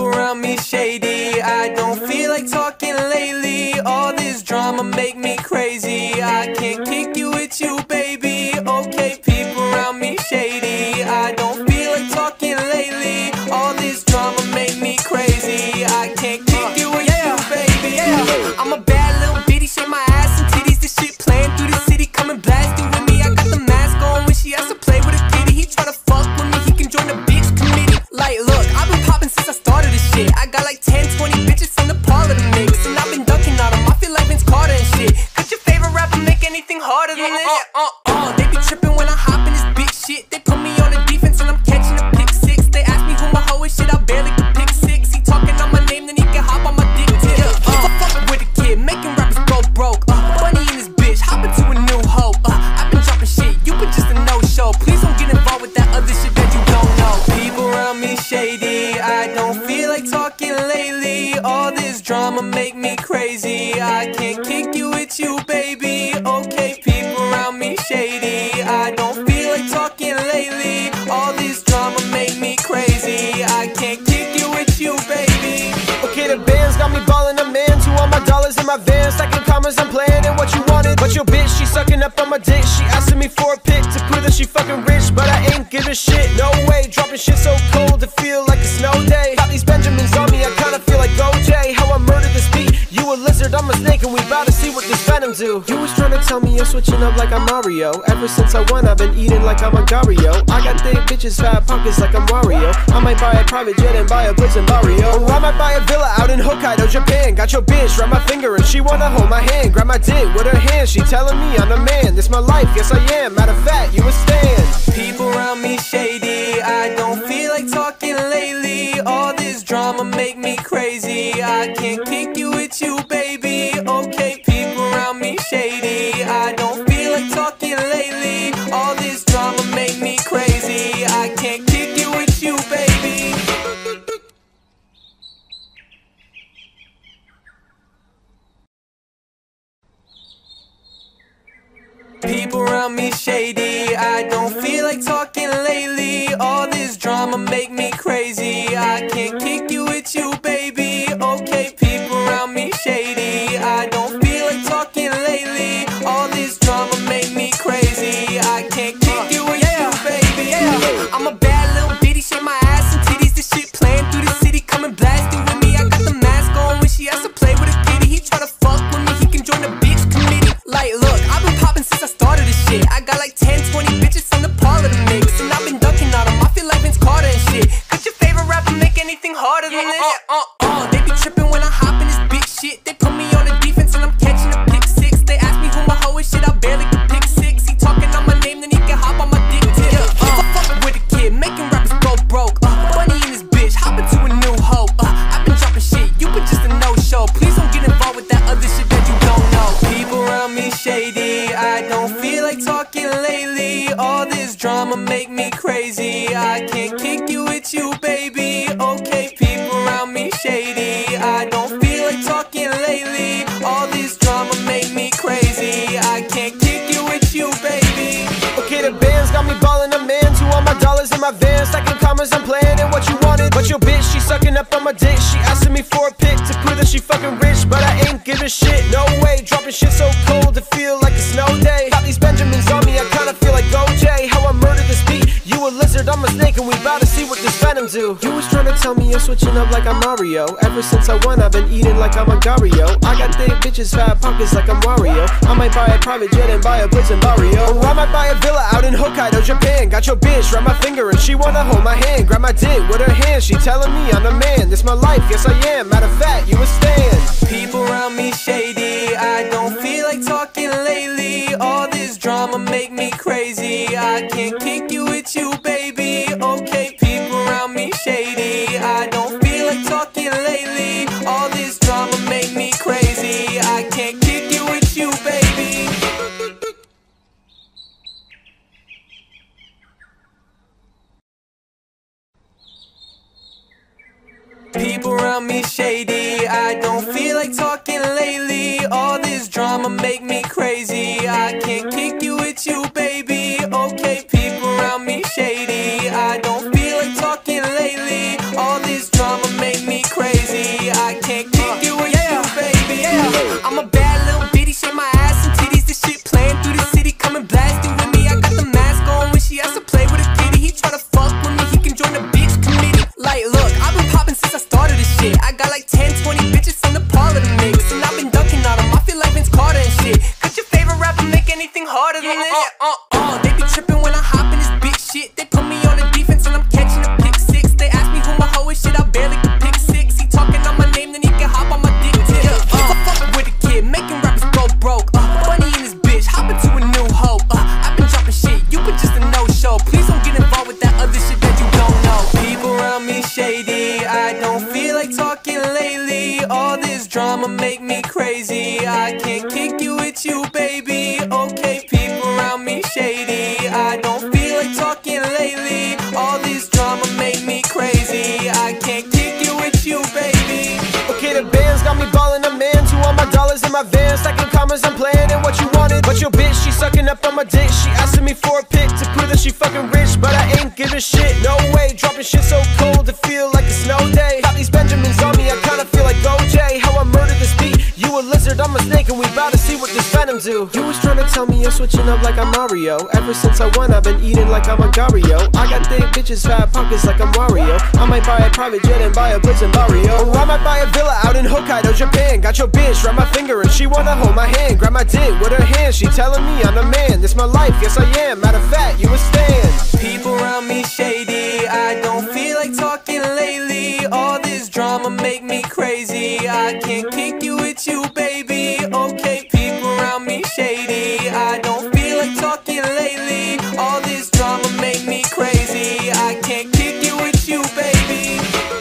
People around me shady, I don't feel like talking lately. All this drama make me crazy, I can't kick you with you, baby. Okay, people around me shady, I don't feel like talking lately. All this drama make me crazy, I can't kick you with you, baby. I'm a bad little bitty, shake my ass and titties. This shit playing through the city, coming blasting with me. I got the mask on when she has to play with a kitty. He try to fuck with me, he can join the bitch committee. Like, look, I've been popping since I started this shit. I got like 10, 20 bitches in the parlor to mix, and I've been dunking on them. I feel like Vince Carter and shit. Could your favorite rapper make anything harder than this? They be tripping when I hop in this big shit. They put me on the defense and I'm catching a pick six. They ask me who my hoe is, shit, I barely can pick six. He talking on my name, then he can hop on my dick tip. Fuck with a kid, making rappers go broke. Money in this bitch, hopping to a new hoe. I've been dropping shit, you been just a no-show. Please don't get involved with that other shit that you don't know. People around me shady, I don't feel like talking lately. All this drama make me crazy, I can't kick you with you, baby. Okay, people around me shady, I don't feel like talking lately. All this drama make me crazy, I can't kick you with you, baby. Okay, the bands got me ballin' a man. To all my dollars in my van, stacking commas, I'm planning what you wanted. But your bitch, she sucking up on my dick. She asking me for a pic to prove that she fucking rich, but I ain't giving shit. No way, dropping shit so cold to feel like a snow day. Got these Benjamins on me, I kinda feel like OJ. How I murdered this beat. You a lizard, I'm a snake, and we bout to see what this venom do. You was trying to tell me you're switching up like I'm Mario. Ever since I won, I've been eating like I'm a Gario. I got thick bitches, fat pockets like I'm Wario. I might buy a private jet and buy a place in Barrio. Or I might buy a villa out in Hokkaido, Japan. Got your bitch, wrap my finger and she wanna hold my hand. Grab my dick with her hand, she telling me I'm the man. This my life, yes I am, matter of fact, you a stan. People around me shady, I don't feel like talking lately. All this drama make me crazy, I can't kick you with you, baby. Okay, people around me shady, I don't feel like talking lately. All this drama make me crazy, I can't kick you with you, baby. People around me shady, I don't feel like talking lately. All this drama make me crazy, I can't kick you with you, baby. Okay, people around me shady, I don't feel like talking lately. All this drama make me crazy, I can't kick you with you, baby. I'm a bad little bitty, shake my ass and titties. This shit playing through the city, coming blasting with me. I got the mask on when she has to play with a kitty. He try to fuck with me, he can join the bitch committee. Like, look, I've been popping since I started this shit. I got like 10, 20 bitches in the parlor to mix, and I've been dunking on them. I feel like Vince Carter and shit. Could your favorite rapper make anything harder than this? They be tripping when I hop in this big shit. They put me on the defense and I'm catching a pick six. They ask me who my hoe is, shit, I barely can pick six. He talking on my name, then he can hop on my dick tip. Fuck with a kid, making rappers go broke. Money in this bitch, hopping to a new hoe. I've been dropping shit, you been just a no-show. Please don't get involved with that other shit that you don't know. People around me shady, I don't feel like talking lately. All this drama make me crazy, I can't kick you with you, baby. Okay, people around me shady, I don't feel like talking lately. All this drama make me crazy, I can't kick you with you, baby. Okay, the bands got me ballin' a man. To all my dollars in my van, stacking commas, I'm planning what you wanted. But your bitch, she sucking up on my dick. She asking me for a pic to prove that she fucking rich, but I ain't giving shit. No way, dropping shit so cold to feel like a snow day. Got these Benjamins on me, I kinda feel like OJ. How I murdered this beat. You a lizard, I'm a snake, and we bout to see what this venom do. You was trying to tell me you're switching up like I'm Mario. Ever since I won, I've been eating like I'm a Gario. I got thick bitches, fat pockets like I'm Wario. I might buy a private jet and buy a place in Barrio. Or I might buy a villa out in Hokkaido, Japan. Got your bitch, wrap my finger and she wanna hold my hand. Grab my dick with her hand, she telling me I'm the man. This my life, yes I am, matter of fact, you a stan. People around me shady, I don't feel like talking lately. All this drama make me crazy, I can't kick you with you, baby. Okay, people around me shady, I don't feel like talking lately. All this drama make me crazy, I can't kick you with you, baby. People around me shady, I don't feel like talking lately. All this drama make me crazy, I can't kick you with you, baby. Okay, people around me shady, I don't feel like talking lately. All this drama make me like talking lately. All this drama make me crazy. I can't kick you with you, baby. Okay, people around me shady. I don't feel like talking lately. All this drama make me crazy. I can't kick you with you, baby. Okay, the bands got me ballin', I'm into all my dollars in my van, stacking commas, I'm playing and what you wanted. But your bitch, she sucking up on my dick. She asking me for a pic to prove that she fucking rich, but I ain't give a shit. No way, dropping shit so cold to feel like a snow day. Got these Benjamins on me, I kinda feel like OJ. How I murdered this beat. You a lizard, I'm a snake, and we bout to see what this venom do. You was trying to tell me you're switching up like I'm Mario. Ever since I won, I've been eating like I'm a Gario. I got thick bitches, fat pockets like I'm Wario. I might buy a private jet and buy a place in Barrio. Or I might buy a villa out in Hokkaido, Japan. Got your bitch, wrap my finger and she wanna hold my hand. Grab my dick with her hand, she telling me I'm the man. This my life, yes I am, matter of fact, you a stan. People around me shady. I don't feel like talking lately. All this drama make me crazy. I can't kick you with you, baby. Okay, people around me shady. I don't feel like talking lately. All this drama make me crazy. I can't kick you with you, baby.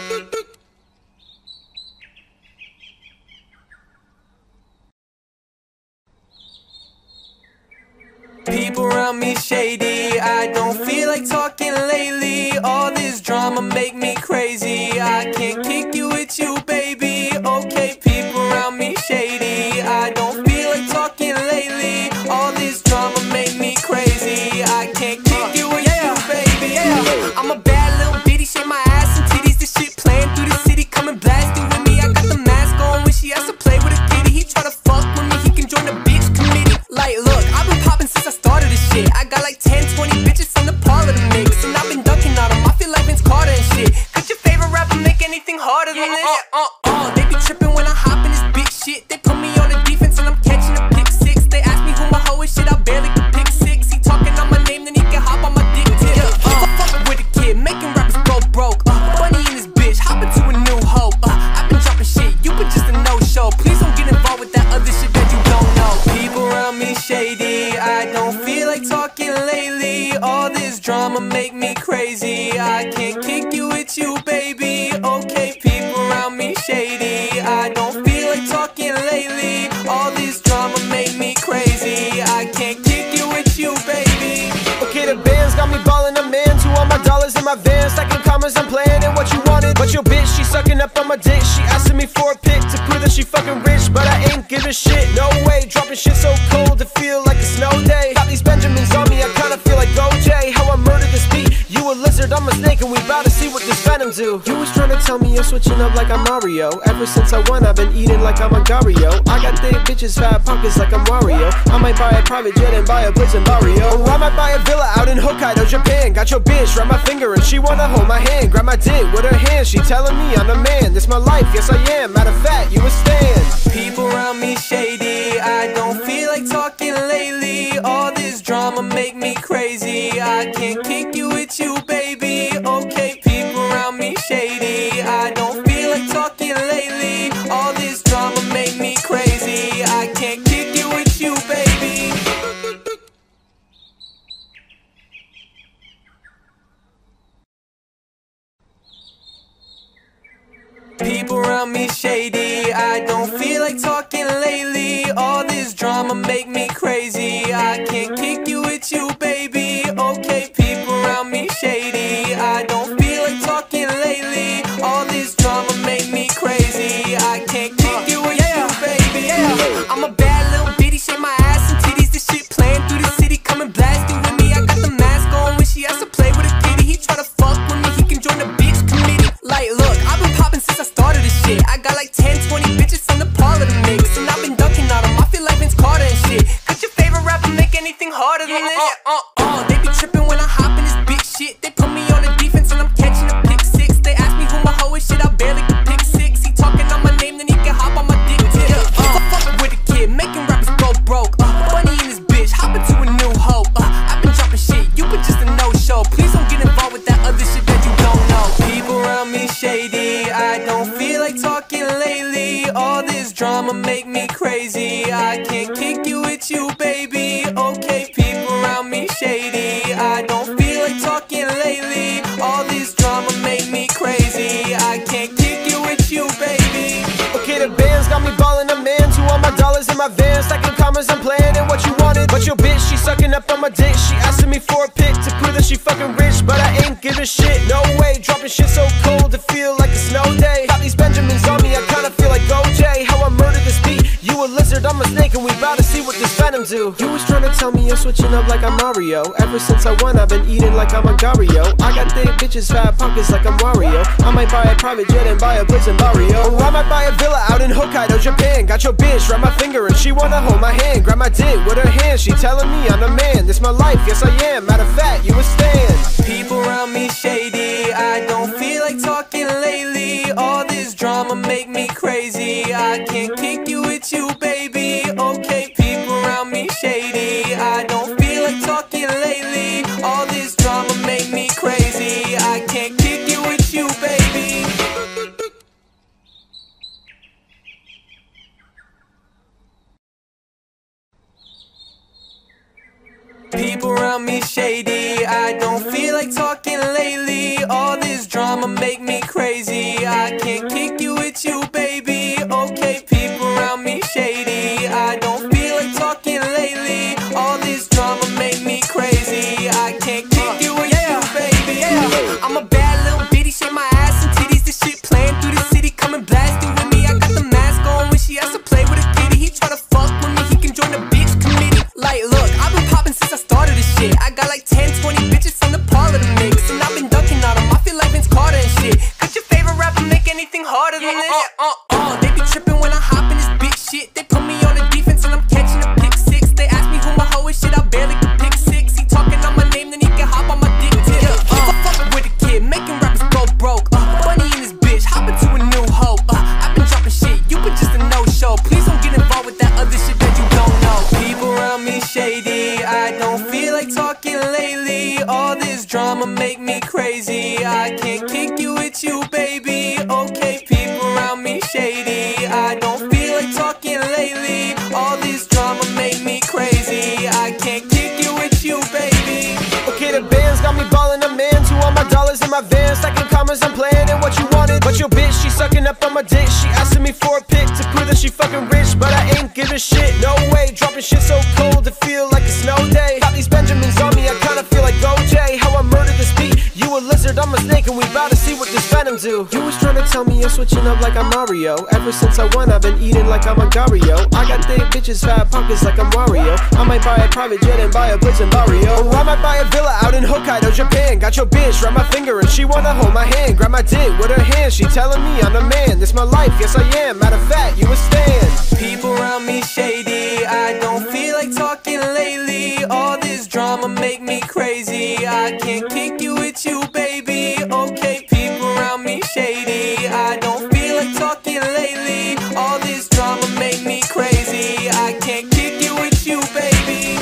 People around me shady. I don't feel like talking lately. All this drama make me crazy. I can't kick you with you, baby. Okay, people around me shady. I don't feel like talking lately. All this drama make me crazy. I can't kick you with you, baby. I'm a bad little bitty, shake my ass and titties. This shit playing through the city, coming blasting with me. I got the mask on when she has to play with a kitty. He try to fuck with me, he can join the bitch committee. Like, look, I've been popping since I started this shit. I got like 10, 20 bitches from the parlor to mix, and I've been ducking on them. I feel like Vince Carter and shit. Could your favorite rapper make anything harder than this? They be tripping when I hop in this big shit. They put me on the defense and I'm catching a pick six. They ask me who my hoe is, shit, I barely can pick six. He talking on my name, then he can hop on my dick tip. Fuck with a kid, making rappers go broke. Funny in this bitch, hopping to a new hoe. I've been dropping shit, you been just a no-show. Please don't get involved with that other shit that you don't know. People around me shady. I don't feel like talking lately. All this drama make me crazy. I can't kick you with you, baby. Okay, people around me shady. I don't feel like talking lately. All this drama make me crazy. I can't kick you with you, baby. Okay, the bands got me ballin', I'm into all my dollars in my van, stacking commas, I'm playing and what you wanted. But your bitch, she sucking up on my dick. She asking me for a pic to prove that she fucking rich, but I ain't give a shit. No way, dropping shit so cold to feel like a snow day. Got these Benjamins on me, I kinda feel like OJ. How I murdered this beat. You a lizard, I'm a snake, and we bout to see what this venom do. You was trying to tell me you're switching up like I'm Mario. Ever since I won, I've been eating like I'm a Gario. I got thick bitches, fat pockets like I'm Wario. I might buy a private jet and buy a place in Barrio. Or I might buy a villa out in Hokkaido, Japan. Got your bitch, wrap my finger and she wanna hold my hand. Grab my dick with her hand, she telling me I'm the man. This my life, yes I am, matter of fact, you a stan. People around me shady. I don't feel like talking lately. All this drama make me crazy. I can't kick you with you, baby. Okay, people around me shady. I don't feel like talking lately. All this drama make me crazy. I can't kick you with you, baby. People around me shady. I don't feel like talking lately. All this drama make me crazy. I can't kick you with you, baby. Okay, people around me shady. I don't feel like talking lately. All this drama make me crazy. I can't kick you with you, baby. I'm a bad little bitty, shake my ass and titties. This shit playing through the city, coming blasting with me. I got the mask on when she has to play with a kitty. He try to fuck with me, he can join the bitch committee. Like, look, I've been popping since I started this shit. I got like 10, 20 bitches from the parlor to mix, and I've been ducking on them. I feel like Vince Carter and shit. Could your favorite rapper make anything harder than this? They be tripping when I hop in this big shit. They put me on the defense and I'm catching a pick six. They ask me who my hoe is, shit, I barely can pick six. He talking on my name, then he can hop on my dick tip. Fuck with a kid, making rappers go broke. Funny in this bitch, hopping to a new hoe. I've been dropping shit, you been just a no-show. Please don't get involved with that other shit that you don't know. People around me shady. I don't feel like talking lately. All this drama make me crazy. I can't kick you with you, baby. Okay, people around me shady. I don't feel like talking lately. All this drama make me crazy. I can't kick you with you, got me ballin' a man. To all my dollars in my van, stacking commas, I'm playing and what you wanted. But your bitch, she sucking up on my dick. She asking me for a pic to prove that she fucking rich, but I ain't giving shit. No way, dropping shit so cold to feel like a snow day. Got these Benjamins on me, I kinda feel like OJ. How I murdered this beat. You a lizard, I'm a snake, and we bout to see what this venom do. You was trying to tell me I'm switching up like I'm Mario. Ever since I won, I've been eating like I'm a Gario. I got thick bitches, fat pockets like I'm Wario. I might buy a private jet and buy a place in Barrio. Or I might buy a villa out in Hokkaido, Japan. Got your bitch, wrap my finger and she wanna hold my hand. Grab my dick with her hand, she telling me I'm the man. This my life, yes I am, matter of fact, you a stand. People around me shady, I don't feel like talking lately. All this drama make me crazy, I can't kick you with you, baby. Okay, people around me shady, I don't feel like talking lately. All this drama make me crazy, I can't kick you with you, baby. People around me shady, I don't feel like talking lately. All this drama make me crazy, I can't kick you with you, baby. Okay, people around me shady, I don't feel like talking lately. All this drama make me crazy, I can't kick you with you, baby. I'm a bad little bitty, shake my ass and titties. This shit playing through the city, coming blasting with me. I got the mask on when she has to play with a kitty. He try to fuck with me, he can join the bitch committee. Like, look, I've been popping since I started this shit. I got like 10, 20 bitches in the parlor to mix, and I've been dunking on them. I feel like Vince Carter and shit. Could your favorite rapper make anything harder than this? They be tripping when I hop in this big shit. They put me on the defense and I'm catching a pick six. They ask me who my hoe is, shit, I barely can pick six. He talking on my name, then he can hop on my dick tip. Fuck with a kid, making rappers go broke. Money in this bitch, hop into a new hoe. I've been dropping shit, you been just a no-show. Please don't get involved with that other shit that you don't know. People around me shady, I don't feel like talking lately. All this drama make me crazy, I can't kick you with you, baby. Okay, people around me shady, I don't feel like talking lately. All this drama make me crazy, I can't kick you with you, baby. Okay, the bands got me ballin' a man. To all my dollars in my van, stacking commas, I'm playing and what you wanted. But your bitch, she sucking up on my dick. She asking me for a pic to prove that she fucking rich, but I ain't giving shit. No way, dropping shit so cold to feel like a snow day. Got these Benjamins on me, I kinda feel like OJ. How I murdered this beat. You a lizard, I'm a snake, and we bout to see what this venom do. You was trying to tell me I'm switching up like I'm Mario. Ever since I won, I've been eating like I'm a Gario. I got thick bitches, fat pockets like I'm Wario. I might buy a private jet and buy a place in Barrio. Or I might buy a villa out in Hokkaido, Japan. Got your bitch, wrap my finger and she wanna hold my hand. Grab my dick with her hand, she telling me I'm the man. This my life, yes I am, matter of fact, you a stand. People around me shady, I don't feel like talking lately. All this drama make me crazy, I can't kick you with you, baby. Okay, people around me shady, I don't feel like talking lately. All this drama make me crazy, I can't kick you with you, baby.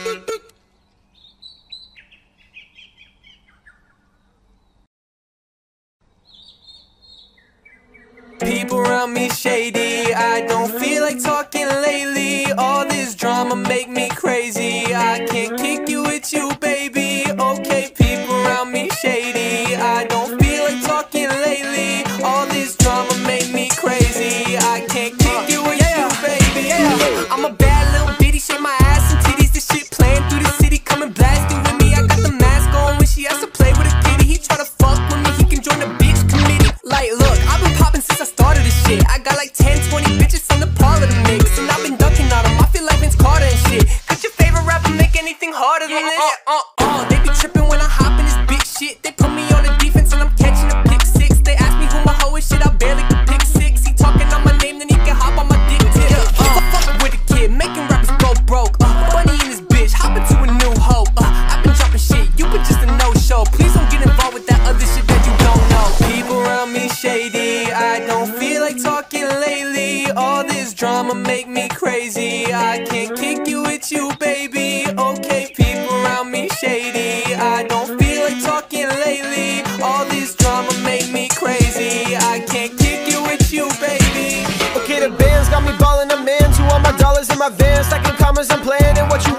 People around me shady, I don't feel like talking lately. All this drama make me crazy, I can't kick you with you, baby. Okay, people around me shady, I don't feel like talking lately. All this drama make me crazy, I can't kick you with you, baby. I'm a bad little bitty, shake my ass and titties. This shit playing through the city, coming blasting with me. I got the mask on when she has to play with a kitty. He try to fuck with me, he can join the bitch committee. Like, look, I've been popping since I started this shit. I got like 10, 20 bitches in the parlor to mix, and I've been dunking on them. I feel like Vince Carter and shit. Could your favorite rapper make anything harder than this? They be tripping when I hop in this big shit. They put me on the defense and I'm catching a pick six. They ask me who my hoe is, shit, I barely can pick six. He talking on my name, then he can hop on my dick tip. Fuck with a kid, making rappers go broke. Money in this bitch, hop into a new hoe. I've been dropping shit, you been just a no-show. Please don't get involved with that other shit that you don't know. People around me shady, I don't feel like talking lately. All this drama make me crazy, I can't kick you with you, baby. Okay, people around me shady, I don't feel like talking lately. All this drama make me crazy, I can't kick you with you, baby. Okay, the bands got me ballin' a man. To all my dollars in my van, stacking commas, I'm playing and what you wanted. But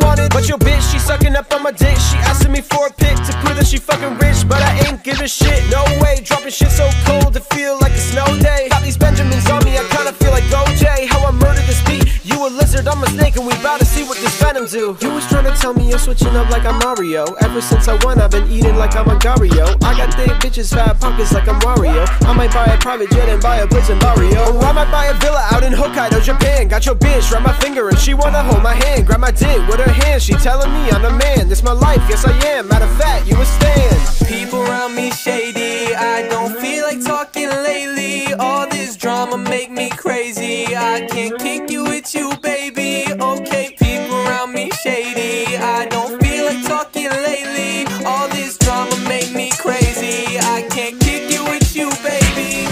But your bitch, she sucking up on my dick. She asking me for a pic to prove that she fucking rich, but I ain't giving shit. No way, dropping shit so cold to feel like a snow day. Got these Benjamins on me, I kinda feel like OJ. How I murdered this beat. You a lizard, I'm a snake, and we bout to see what this venom do. You was trying to tell me you're switching up like I'm Mario. Ever since I won, I've been eating like I'm a Gario. I got thick bitches, fat pockets like I'm Wario. I might buy a private jet and buy a blitz in Mario. Or I might buy a villa out in Hokkaido, Japan. Got your bitch, wrap my finger and she wanna hold my hand. Grab my dick with her hand, she telling me I'm the man. This my life, yes I am, matter of fact, you a stand. People around me shady, I don't feel like talking lately. All this drama make me crazy, I can't kick you with you, baby. Okay, people around me shady, I don't feel like talking lately. All this drama make me crazy, I can't kick you with you, baby.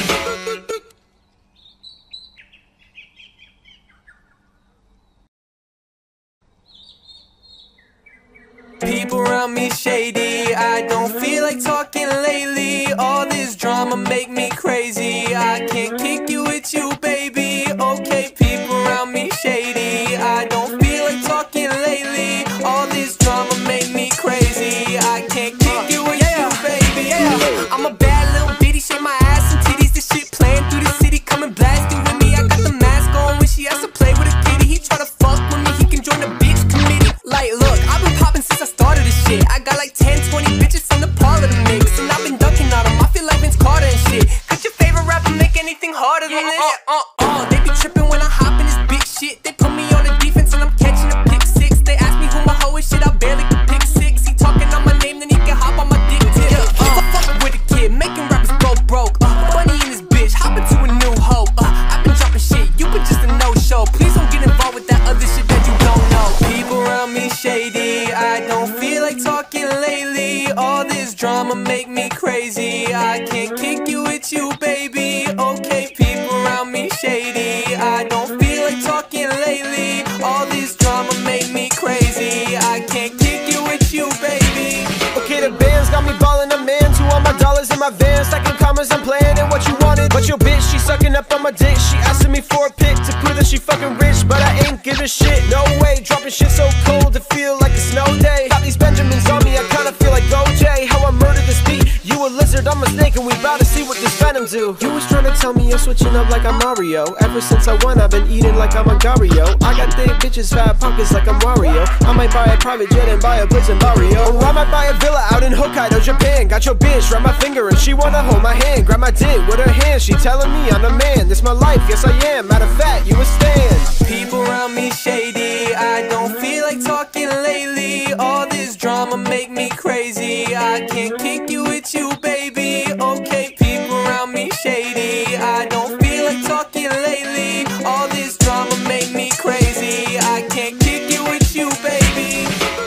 People around me shady, I don't feel like talking lately. All this drama make me crazy, I can't kick you with you, baby. Okay, people around me shady, I don't feel like talking lately. All this drama make me crazy, I can't kick you with you, baby. I'm a bad little bitty, shake my ass and titties. This shit playing through the city, coming blasting with me. I got the mask on when she has to play with a kitty. He try to fuck with me, he can join the bitch committee. Like, look, I've been popping since I started this shit. I got like 10, 20 bitches in the parlor to mix, and I've been ducking on them. I feel like Vince Carter and shit. Could your favorite rapper make anything harder than this? They be tripping when I hop in this big shit. They put me on the defense and I'm catching a pick six. They ask me who my hoe is, shit, I barely can pick six. He talking on my name, then he can hop on my dick tip. Fuck with a kid, making rappers go broke. Money in this bitch, hop into a new hoe. I've been dropping shit, you been just a no-show. Please don't get involved with that other shit that you don't know. People around me shady, I don't feel like talking lately. All this drama make me crazy, I can't kick you with you, baby. Okay, people around me shady, I don't feel like talking lately. All this drama make me crazy, I can't kick you with you, baby. Okay, the bands got me ballin' a man. To all my dollars in my van, stacking commas, I'm playing and what you wanted. But your bitch, she sucking up on my dick. She asking me for a pic to prove that she fucking rich, but I ain't giving shit. No way, dropping shit so cold to feel like a snow day. Got these Benjamins on me, I kinda feel like OJ. How I murdered this beat. You a lizard, I'm a snake, and we bout to see what this venom do. You was trying to tell me you're switching up like I'm Mario. Ever since I won, I've been eating like I'm a Gario. I got thick bitches, fat pockets like I'm Wario. I might buy a private jet and buy a blitz in Mario. Or I might buy a villa out in Hokkaido, Japan. Got your bitch, wrap my finger and she wanna hold my hand. Grab my dick with her hand, she telling me I'm the man. This my life, yes I am, matter of fact, you a stand. People around me shady, I don't feel like talking lately. All this drama make me crazy, I can't kick you with you, baby. Okay, people around me shady, I don't feel like talking lately. All this drama make me crazy, I can't kick you with you, baby.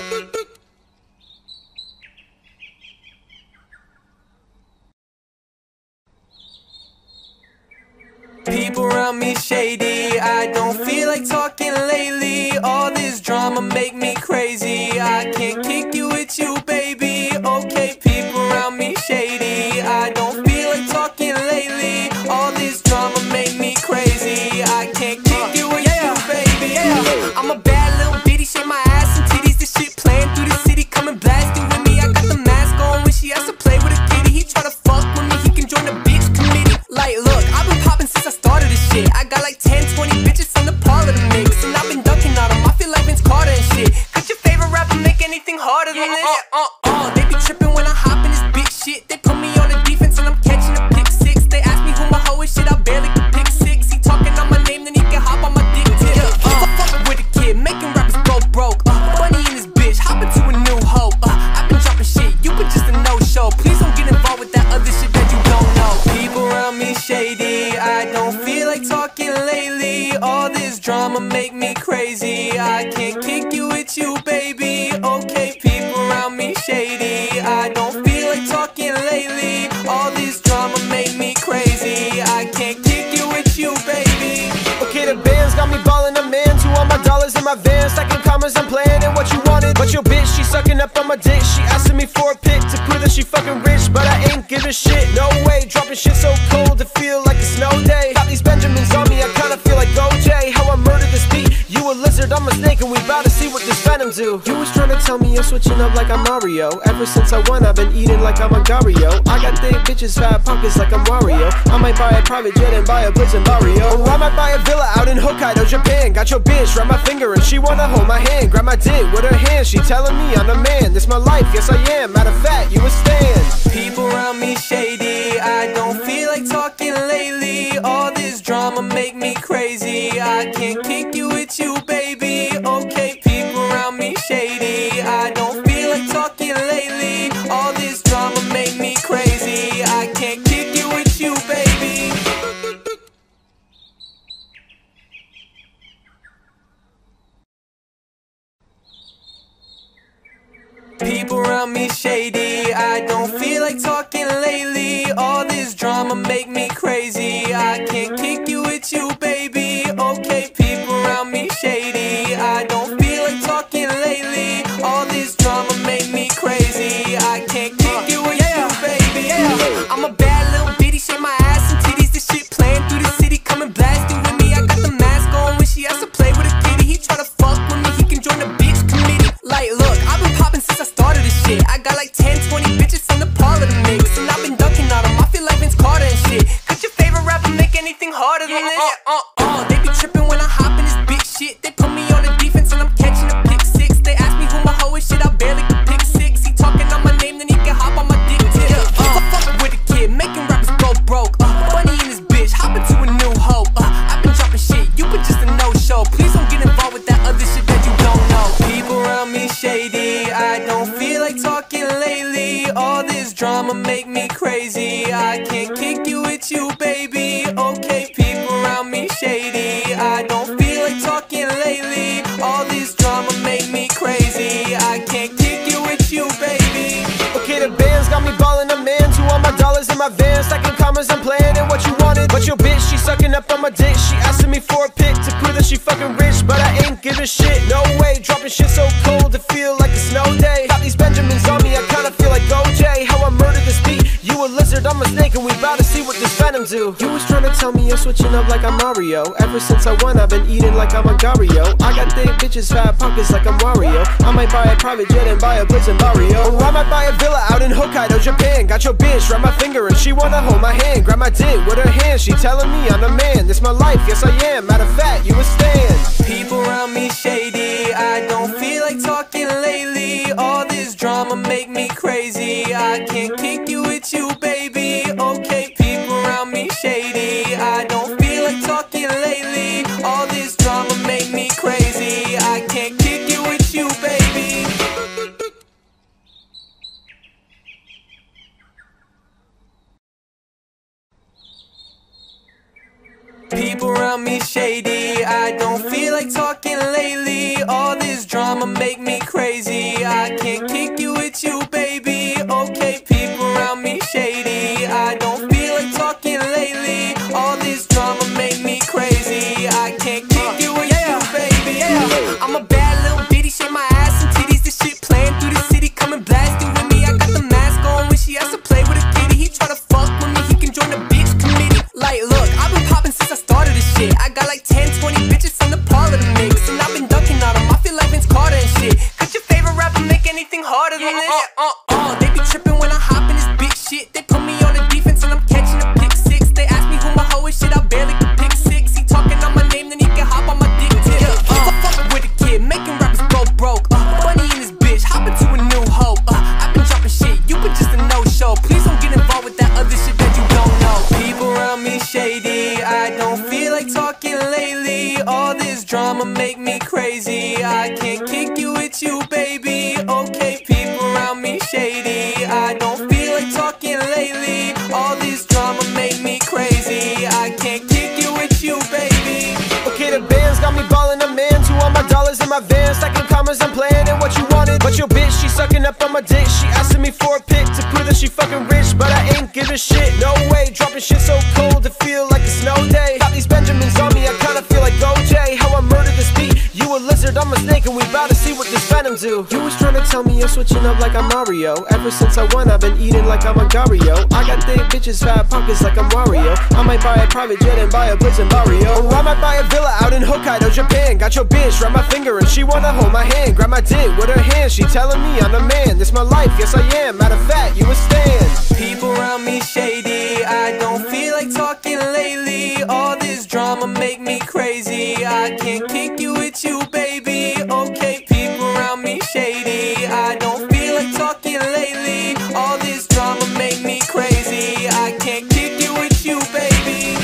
People around me shady, I don't feel like talking lately. All this drama make me crazy, I can't kick you with you, baby. Okay, people around me shady, I don't feel like talking lately. All this drama make me crazy, I can't kick you with you, baby. I'm a bad little bitty, shake my ass and titties. This shit playing through the city, coming blasting with me. I got the mask on when she has to play with a kitty. He try to fuck with me, he can join the bitch committee. Like, look, I've been popping since I started this shit. I got like 10, 20 bitches in the parlor to mix, and I've been ducking on them. I feel like Vince Carter and shit. Could your favorite rapper make anything harder than this? They be tripping when I hop in this big shit. They put me on the defense and I'm catching a pick six. They ask me who my hoe is, shit, I barely can pick six. He talking on my name, then he can hop on my dick tip. Fuck with a kid, making rappers go broke. Money in this bitch, hop into a new hoe. I've been dropping shit, you been just a no-show. Please don't get involved with that other shit that you don't know. People around me shady, I don't feel like talking lately. All this drama make me crazy, I can't kick you with you, baby. Okay, people around me shady, I don't feel like talking lately. All this drama make me crazy, I can't kick you with you, baby. Okay, the bands got me ballin' a man. To all my dollars in my van, stacking commas, I'm playing and what you wanted. But your bitch, she sucking up on my dick. She asking me for a pic to prove that she fucking rich, but I ain't giving shit. No way, dropping shit so cold to feel like a snow day. Got these Benjamins on me, I kinda feel like OJ. How I murdered this beat. You a lizard, I'm a snake, and we bout to see what this venom venom do. You was trying to tell me I'm switching up like I'm Mario. Ever since I won, I've been eating like I'm a Gario. I got thick bitches, fat pockets like I'm Wario. I might buy a private jet and buy a place in Barrio. Or I might buy a villa out in Hokkaido, Japan. Got your bitch, wrap my finger and she wanna hold my hand. Grab my dick with her hand, she telling me I'm the man. This my life, yes I am, matter of fact, you a stan. People around me shady, I don't feel like talking lately. All this drama make me crazy, I can't kick you with you, baby. Okay, people around me shady, I don't feel like talking lately. All this drama make me crazy, I can't kick you with you, baby. People around me shady, I don't feel like talking lately. All this drama make me crazy, I can't kick you with you, baby. Okay, people around me shady, I don't feel like talking lately. All this drama make me crazy, I can't kick you with you, baby. I'm a bad little bitty, shake my ass and titties. This shit playing through the city, coming blasting with me. I got the mask on when she has to play with a kitty. He try to fuck with me, he can join the bitch committee. Like, look, I've been popping since I started this shit. I got like 10, 20 bitches in the parlor to mix, and I've been dunking on them. I feel like Vince Carter and shit. Could your favorite rapper make anything harder than this? They be tripping when I hop in this big shit. They put me on the defense and I'm catching a pick six. They ask me who my hoe is, shit, I barely can pick six. He talking on my name, then he can hop on my dick tip. Fuck with a kid, making rappers go broke. Money in this bitch, hop into a new hoe. I've been dropping shit, you been just a no-show. Please don't get involved with that other shit that you don't know. People around me shady, I don't feel like talking lately. All this drama make me crazy, I can't kick you with you, baby. Okay, people around me shady, I don't feel like talking lately. All this drama make me crazy, I can't kick you with you, baby. Okay, the bands got me ballin' a man. To all my dollars in my van, stacking commas, I'm playing and what you wanted. But your bitch, she sucking up on my dick. She asking me for a pic to prove that she fucking rich, but I ain't giving shit. No way, dropping shit so cold to feel like a snow day. Got these Benjamins on me, I kinda feel like OJ. How I murdered this beat. You a lizard, I'm a snake, and we bout to see what this venom do. You was trying to tell me I'm switching up like I'm Mario. Ever since I won, I've been eating like I'm a Gario. I got thick bitches, fat pockets like I'm Wario. I might buy a private jet and buy a place in Barrio. Or I might buy a villa out in Hokkaido, Japan. Got your bitch, wrap my finger and she wanna hold my hand. Grab my dick with her hand, she telling me I'm the man. This my life, yes I am, matter of fact, you a stan. People around me shady, I don't feel like talking lately. All this drama make me crazy, I can't kick you with you, baby. Okay, people around me shady, I don't feel like talking lately. All this drama make me crazy, I can't kick you with you, baby. People around me shady, I don't feel like talking lately. All this drama make me crazy, I can't kick you with you, baby. Okay, people around me shady, I don't feel like talking lately. All this drama make me crazy, I can't kick you with you, baby. I'm a bad little bitty, shake my ass and titties. This shit playing through the city, coming blasting with me. I got the mask on when she has to play with a kitty. He try to fuck with me, he can join the bitch committee. Like, look, I've been popping since I started this shit. I got like 10, 20 bitches in the parlor to mix, and I've been dunking on them. I feel like Vince Carter and shit. Could your favorite rapper make anything harder than this? They be tripping when I hop in this big shit. They put me on the defense and I'm catching a pick six. They ask me who my hoe is, shit, I barely can pick six. He talking on my name, then he can hop on my dick tip. Fuck with a kid, making rappers go broke. Money in this bitch, hop into a new hoe. I've been dropping shit, you been just a no-show. Please don't get involved with that other shit that you don't know. People around me shady, I don't feel like talking lately. All this drama make me crazy, I can't kick you with you, baby. Okay, people around me shady, I don't feel like talking lately. All this drama make me crazy, I can't kick you with you, baby. Okay, the bands got me ballin' a man. To all my dollars in my van, stacking commas, I'm playing and what you wanted. But your bitch, she sucking up on my dick. She asking me for a pic to prove that she fucking rich, but I ain't giving shit. No way, dropping shit so cold to feel like a snow day. Got these Benjamins on me, I kinda feel like OJ. How I murdered this beat. You a lizard, I'm a snake, and we bout to see what this venom do. You was trying to tell me you're switching up like I'm Mario. Ever since I won, I've been eating like I'm a Gario. I got thick bitches, fat pockets like I'm Wario. I might buy a private jet and buy a place in Barrio. Or I might buy a villa out in Hokkaido, Japan. Got your bitch, wrap my finger and she wanna hold my hand. Grab my dick with her hand, she telling me I'm the man. This my life, yes I am, matter of fact, you a stand. People around me shady, I don't feel like talking lately. All this drama make me crazy, I can't kick you with you, baby. Okay, people around me shady, I don't feel like talking lately. All this drama make me crazy, I can't kick you with you, baby.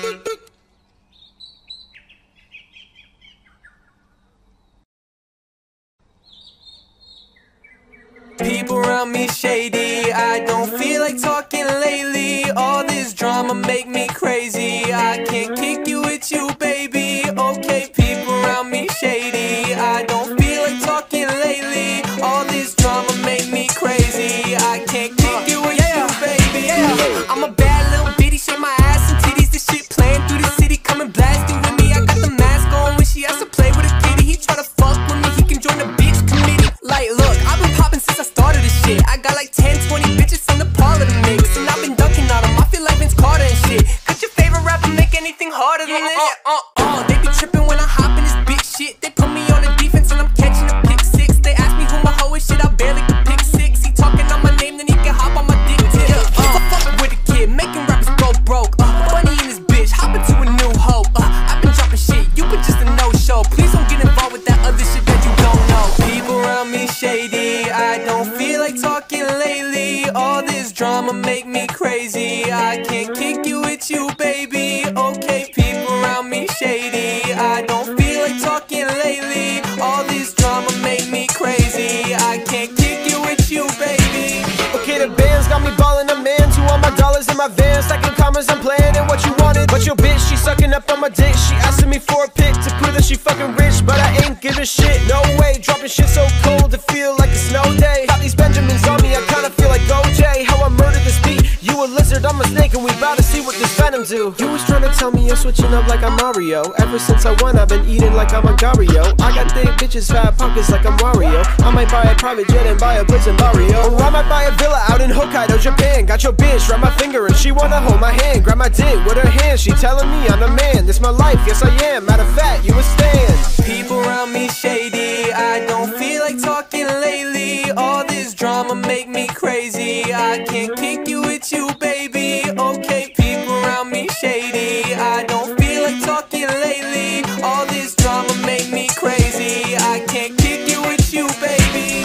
People around me shady, I don't feel like talking lately. All this drama make me crazy, I can't kick you with you, baby. Okay, people around me shady, I don't feel like talking lately. All this drama make me crazy, I can't kick you with you, baby. I'm a bad little bitty, shake my ass and titties. This shit playing through the city, coming blasting with me. I got the mask on when she has to play with a kitty. He try to fuck with me, he can join the bitch committee. Like, look, I've been popping since I started this shit. I got like 10, 20 bitches in the parlor to mix, and I've been dunking on them. I feel like Vince Carter and shit. Could your favorite rapper make anything harder than this? They be tripping when I hop in this big shit. They put me on the defense and I'm catching a pick six. They ask me who my hoe is, shit, I barely can pick six. He talking on my name, then he can hop on my dick tip. Fuck with a kid, making rappers go broke. Funny in this bitch, hop into a new hoe. I've been dropping shit, you been just a no-show. Please don't get involved with that other shit that you don't know. People around me shady, I don't feel like talking lately. All this drama make me crazy, I can't kick you with you, baby. Okay, people around me shady, I don't feel like talking lately. All this drama make me crazy, I can't kick you with you, baby. Okay, the bands got me ballin' a man. To all my dollars in my van, stacking commas, I'm playing and what you wanted. But your bitch, she sucking up on my dick. She asking me for a pic to prove that she fucking rich, but I ain't giving shit. No way, dropping shit so cold to feel like a snow day. Got these Benjamins on me, I kinda feel like OJ. How I murdered this beat. You a lizard, I'm a snake, and we bout to see what this venom do. You was trying to tell me you're switching up like I'm Mario. Ever since I won, I've been eating like I'm a Gario. I got thick bitches, fat pockets like I'm Wario. I might buy a private jet and buy a place in Barrio. Or I might buy a villa out in Hokkaido, Japan. Got your bitch, wrap my finger and she wanna hold my hand. Grab my dick with her hand, she telling me I'm the man. This my life, yes I am, matter of fact, you a stand. People around me shady, I don't feel like talking lately. All this drama make me crazy, I can't kick you with you, baby. Okay, people around me shady, I don't feel like talking lately. All this drama make me crazy, I can't kick you with you, baby.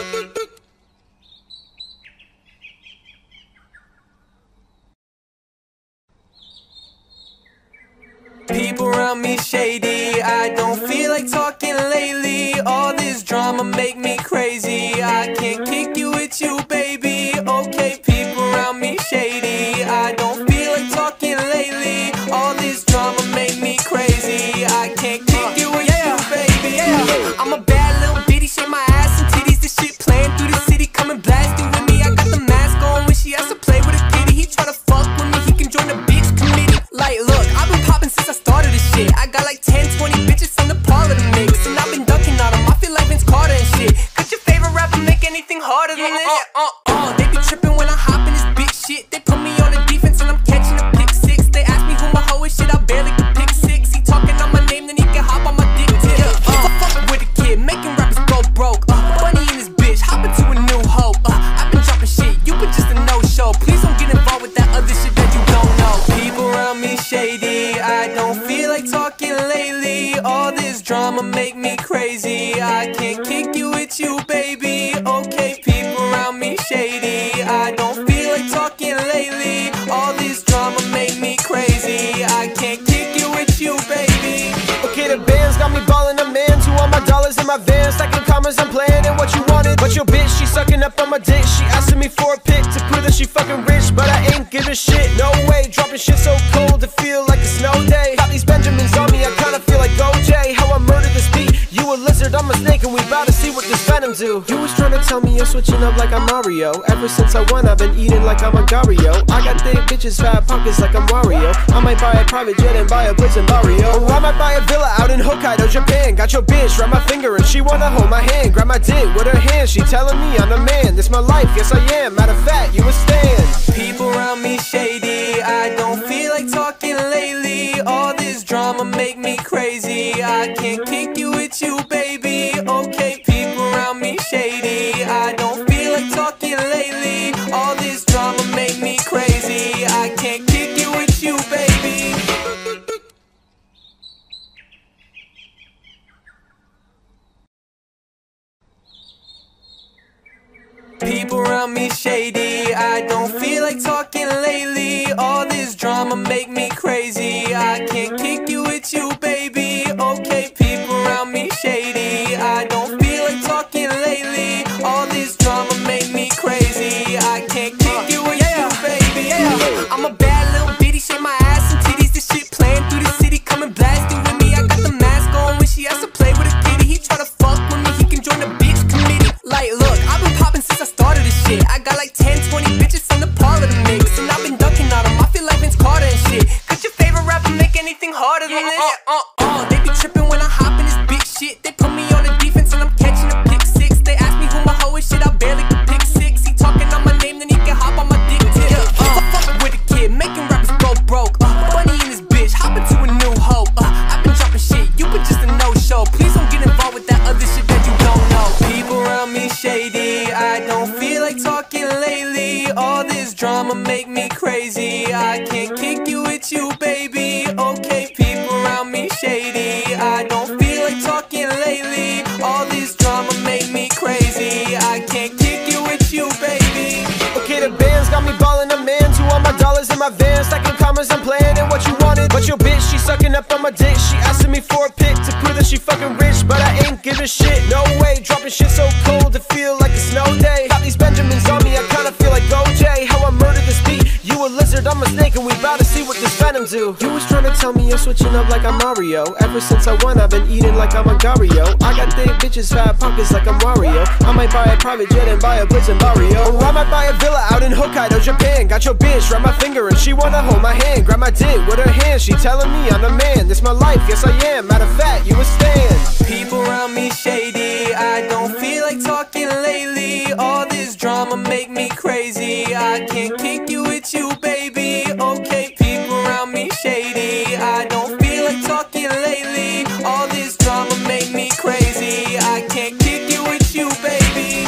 People around me shady, I don't feel like talking lately. All this drama make me crazy, I can't kick you with you, baby. Okay, people around me shady, I don't feel like talking lately. All this drama make me crazy, I can't kick you with you, baby. I'm a bad little bitty, shake my ass and titties. This shit playing through the city, coming blasting with me. I got the mask on when she has to play with a kitty. He try to fuck with me, he can join the bitch committee. Like, look, I've been popping since I started this shit. I got like 10, 20 bitches in the parlor to mix, and I've been dunking on them. I feel like Vince Carter and shit. Could your favorite rapper make anything harder than this? They be tripping when I hop in this big shit. They put me on the defense and I'm catching a pick six. They ask me who my hoe is, shit, I barely can pick six. He talking on my name, then he can hop on my dick tip. Fuck with a kid, making rappers go broke. Funny in this bitch, hop into a new hoe. I've been dropping shit, you been just a no-show. Please don't get involved with that other shit that you don't know. People around me shady, I don't feel like talking lately. All this drama make me crazy, I can't kick you with you, baby. Okay, people around me shady, I don't feel like talking lately. All this drama make me crazy, I can't kick you with you, baby. Okay, the bands got me ballin' a man. To all my dollars in my van, stacking commas, I'm playing and what you wanted. But your bitch, she sucking up on my dick. She asking me for a pic to prove that she fucking rich, but I ain't giving shit. No way, dropping shit so cold to feel like a snow day. Got these Benjamins on me, I kinda feel like OJ. How I murdered this beat. You a lizard, I'm a snake, and we bout to see what this venom do. You was trying to tell me you're switching up like I'm Mario. Ever since I won, I've been eating like I'm a Gario. I got thick bitches. bitches fat pockets like I'm Wario. I might buy a private jet and buy a place in Barrio. Or I might buy a villa out in Hokkaido, Japan. Got your bitch, wrap my finger and she wanna hold my hand. Grab my dick with her hand, she telling me I'm the man. This my life, yes I am, matter of fact, you a stand. People around me shady, I don't feel like talking lately. All this drama make me crazy, I can't kick you with you, baby. Okay, people around me shady, I don't feel like talking lately. All this drama make me crazy, I can't kick you with you, baby. People around me shady, I don't feel like talking lately. All this drama make me crazy, I can't kick you with you, baby. Okay, people around me shady, I don't feel like talking lately. All this drama make me crazy, I can't kick you with you, baby. I'm a bad little bitty, shake my ass and titties. This shit playing through the city, coming blasting with me. I got the mask on when she has to play with a kitty. He try to fuck with me, he can join the bitch committee. Like, look, I've been popping since I started this shit. I got like 10, 20 bitches in the parlor to mix, and I've been dunking on them. I feel like Vince Carter and shit. Could your favorite rapper make anything harder than this? They be tripping when I hop in this big shit. They put me on the defense and I'm catching a pick six. They ask me who my hoe is, shit, I barely can pick six. He talking on my name, then he can hop on my dick tip. Fuck with a kid, making rappers go broke. Money in this bitch, hopping to a new hoe. I've been dropping shit, you been just a no-show. Please don't get involved with that other shit that you don't know. People around me shady, I don't feel like talking lately. All this drama make me crazy, I can't kick you with you, baby. Okay, people around me shady, I don't feel like talking lately. All this drama make me crazy, I can't kick you with you, baby. Okay, the bands got me ballin', a man. To all my dollars in my van, stacking commas, I'm playing and what you wanted. But your bitch, she sucking up on my dick. She asking me for a pic to prove that she fucking rich, but I ain't giving shit. No way, dropping shit so cold to feel like a snow day. Got these Benjamins on me, I kinda feel like OJ. How I murdered this beat. You a lizard, I'm a snake, and we bout to see what this venom do. You was trying to tell me I'm switching up like I'm Mario. Ever since I won, I've been eating like I'm a Gario. I got thick bitches, fat pockets like I'm Wario. I might buy a private jet and buy a place in Barrio. Or I might buy a villa out in Hokkaido, Japan. Got your bitch, wrap my finger and she wanna hold my hand. Grab my dick with her hand, she telling me I'm the man. This my life, yes I am, matter of fact, you a stand. People around me shady, I don't feel like talking lately. All this drama make me crazy, I can't kick you with you, baby. Okay, people around me shady, I don't feel like talking lately. All this drama make me crazy, I can't kick you with you, baby.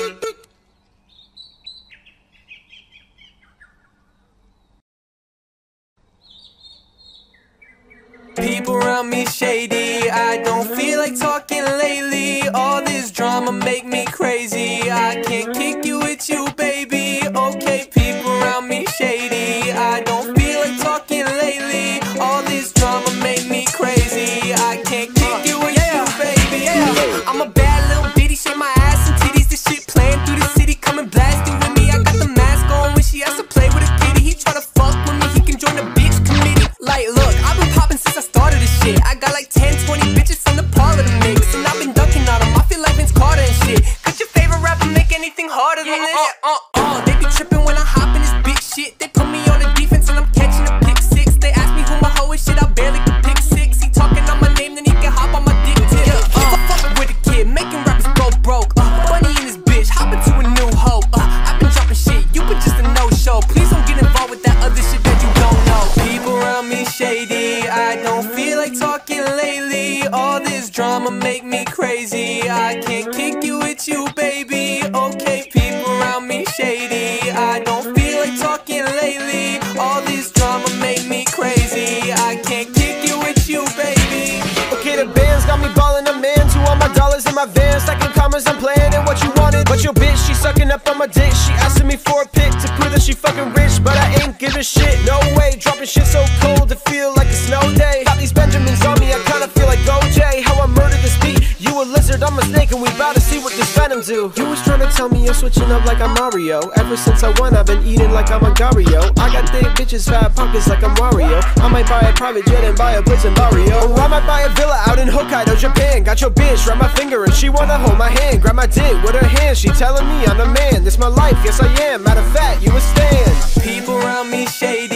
People around me shady, I don't feel like talking lately. All this drama make me crazy, I can't kick you with you, baby. Okay, people around me shady, I don't feel like talking lately. All this drama make me crazy, I can't kick you with you, baby. I'm a bad little bitty, shake my ass and titties. This shit playing through the city, coming blasting with me. I got the mask on when she has to play with a kitty. He try to fuck with me, he can join the bitch committee. Like, look, I've been popping since I started this shit. I got like 10, 20 bitches in the parlor to mix, and I've been dunking on them. I feel like Vince Carter and shit. Could your favorite rapper make anything harder than this? They be tripping when I hop in this big shit. They put me on the defense and I'm catching a pick six. They ask me who my hoe is, shit, I barely can pick six. He talking on my name, then he can hop on my dick tip. Fuck with a kid, making rappers go broke. Money in this bitch, hopping to a new hoe. I've been dropping shit, you been just a no-show. Please don't get involved with that other shit that you don't know. People around me shady, I don't feel like talking lately. All this drama make me crazy, I can't kick you with you, baby. Okay, people around me shady, I don't feel like talking lately. All this drama make me crazy, I can't kick you with you, baby. Okay, the bands got me ballin', a man. To all my dollars in my van, stacking commas, I'm playing and what you wanted. But your bitch, she sucking up on my dick. She asking me for a pic to prove that she fucking rich, but I ain't giving shit. No way, dropping shit so cold to feel like a snow day. Got these Benjamins on me, I kinda feel like OJ. How I murdered this beat. You a lizard, I'm a snake, and we bout to see what this venom do. You was trying to tell me I'm switching up like I'm Mario. Ever since I won, I've been eating like I'm a Gario. I got thick bitches, fat pockets like I'm Wario. I might buy a private jet and buy a place in Barrio. Or I might buy a villa out in Hokkaido, Japan. Got your bitch, wrap my finger and she wanna hold my hand. Grab my dick with her hand, she telling me I'm the man. This my life, yes I am, matter of fact, you a stand. People around me shady,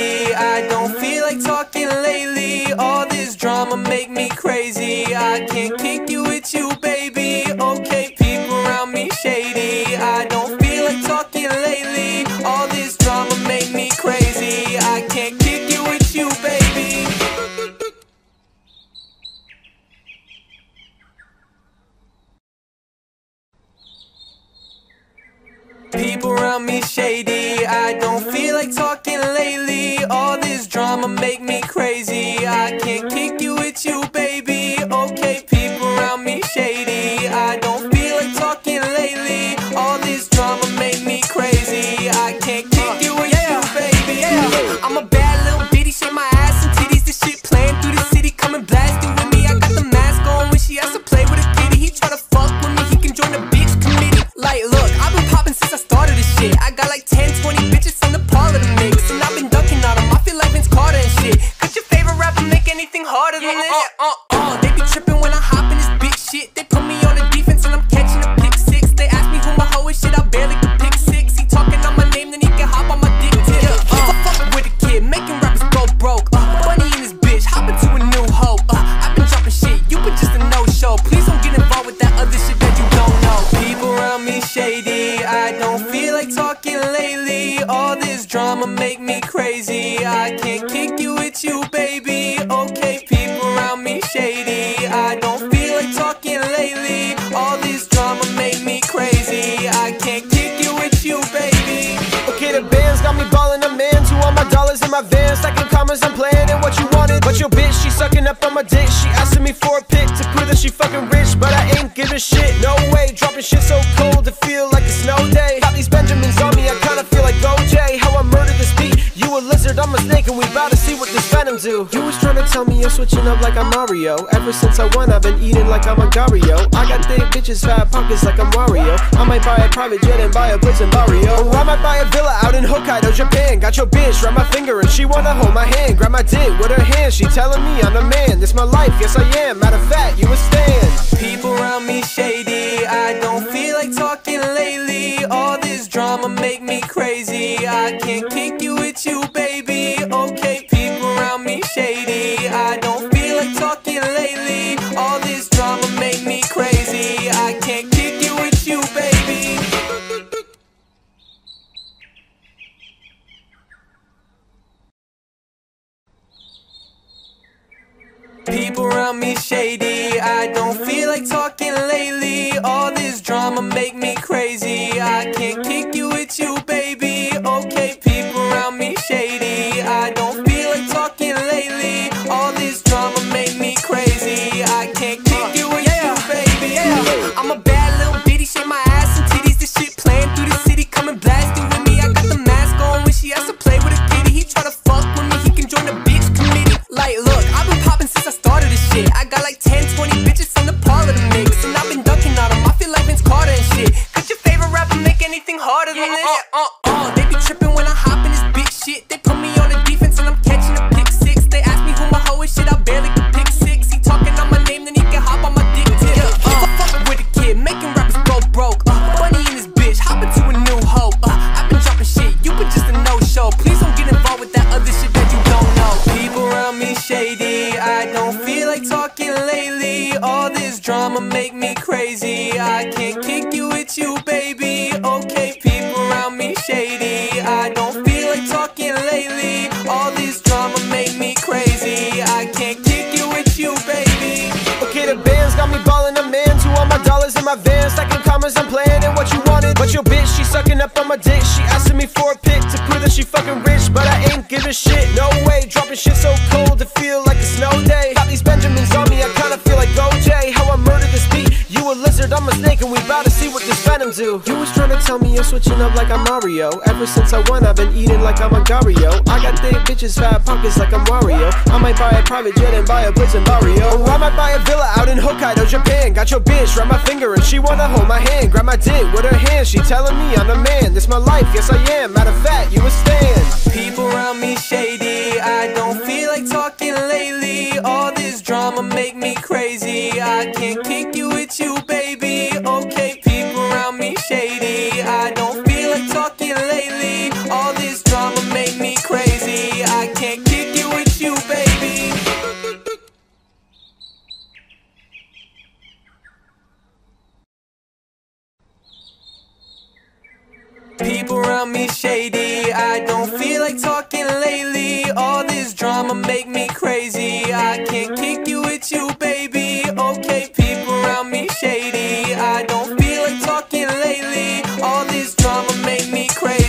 around me shady. I don't feel like talking lately. All this drama make me crazy. I can't kick you with you, baby. Okay, people around me shady. I don't feel like talking lately. All this drama make me crazy. I can't kick you with you, baby. I'm a bad little bitty, shake my ass and titties. This shit playing through the city, coming blasting with me. I got the mask on when she has to play with a kitty. He try to fuck with me, he can join the bitch committee. Like, look, I've been popping since I started this shit. I got like 10, 20 bitches in the parlor to mix, and I've been ducking on them. I feel like Vince Carter and shit. Could your favorite rapper make anything harder than this? They be tripping when I hop in this big shit. They put me on the defense and I'm catching a pick six. They ask me who my hoe is, shit, I barely can pick six. He talking on my name, then he can hop on my dick tip. Fuck with a kid, making rappers go broke. Money in this bitch, hopping to a new hoe. I've been dropping shit, you been just a no-show. Please don't get involved with that other shit that you don't know. People around me shady, I don't feel like talking lately. All this drama make me crazy. I can't kick you with you, baby. Okay, people around me shady. I don't feel like talking lately. All this drama make me crazy. I can't kick you with you, baby. Okay, the bands got me ballin', I'm into all my dollars in my van. Stacking commas, I'm playing and what you wanted. But your bitch, she sucking up on my dick. She asking me for a pic to prove that she fucking rich, but I ain't giving shit. No way, dropping shit so cold to feel like a snow day. Got these Benjamins on me, I kinda feel like OJ. How I murdered this beat. You a lizard, I'm a snake, and we bout to see what this venom do. You was trying to tell me you're switching up like I'm Mario. Ever since I won, I've been eating like I'm a Gario. I got thick bitches, fat pockets like I'm Wario. I might buy a private jet and buy a place in Barrio. Or I might buy a villa out in Hokkaido, Japan. Got your bitch, wrap my finger and she wanna hold my hand. Grab my dick with her hand, she telling me I'm the man. This my life, yes I am, matter of fact, you a stand. People around me shady, I don't feel like talking lately. All this drama make me crazy. I can't kick you with you, baby. Okay, people around me shady, I don't feel like talking lately. All this drama make me crazy. I can't kick you with you, baby. People around me shady, I don't feel like talking lately. All this drama make me crazy. I can't kick you with you, baby. Okay, people around me shady, I don't feel like talking lately. All this drama make me crazy. I can't kick you with you, baby. I'm a bad little bitty, shake my ass and titties. This shit playing through the city, coming blasting with me. I got the mask on when she has to play with a kitty. He try to fuck with me, he can join the bitch committee. Like, look, I've been popping since I started this shit. I got like 10, 20 bitches in the parlor to mix, and I've been ducking on them. I feel like Vince Carter and shit. Could your favorite rapper make anything harder than this? They be tripping when I hop in this big shit. They put me on the defense and I'm catching a pick six. They ask me who my hoe is, shit, I barely can pick six. He talking on my name, then he can hop on my dick tip. Fuck with a kid, making rappers go broke. Money in this bitch, hopping to a new hoe. I've been dropping shit, you been just a no-show. Please don't get involved with that other shit that you don't know. People around me shady, I don't feel like talking lately. All this drama make me crazy. I can't kick you with you, baby. Okay, people around me shady, I don't feel like talking lately. All this drama make me crazy. I can't kick you with you, baby. Okay, the bands got me ballin', I'm into all my dollars in my van. Stacking commas, I'm playing and what you wanted. But your bitch, she sucking up on my dick. She asking me for a pic to prove that she fucking rich, but I ain't giving shit. No way, dropping shit so cold to feel like a snow day. Got these Benjamins on me, I kinda feel like OJ. How I murdered this beat. You a lizard, I'm a snake, and we bout to see what this venom do. You was trying to tell me you're switching up like I'm Mario. Ever since I won, I've been eating like I'm a Gario. I got thick bitches, fat pockets like I'm Wario. I might buy a private jet and buy a place in Barrio. Or I might buy a villa out in Hokkaido, Japan. Got your bitch, wrap my finger and she wanna hold my hand. Grab my dick with her hand, she telling me I'm the man. This my life, yes I am, matter of fact, you a stand. People around me shady, I don't feel like talking lately. All this drama make me crazy. I can't kick you with you, baby. Okay, people around me shady, I don't feel like talking lately. All this drama make me crazy. I can't kick you with you, baby. People around me shady, I don't feel like talking lately. All this drama make me crazy. I can't kick you with you, baby. Okay, people around me shady, I don't feel like talking lately. All this drama make me crazy.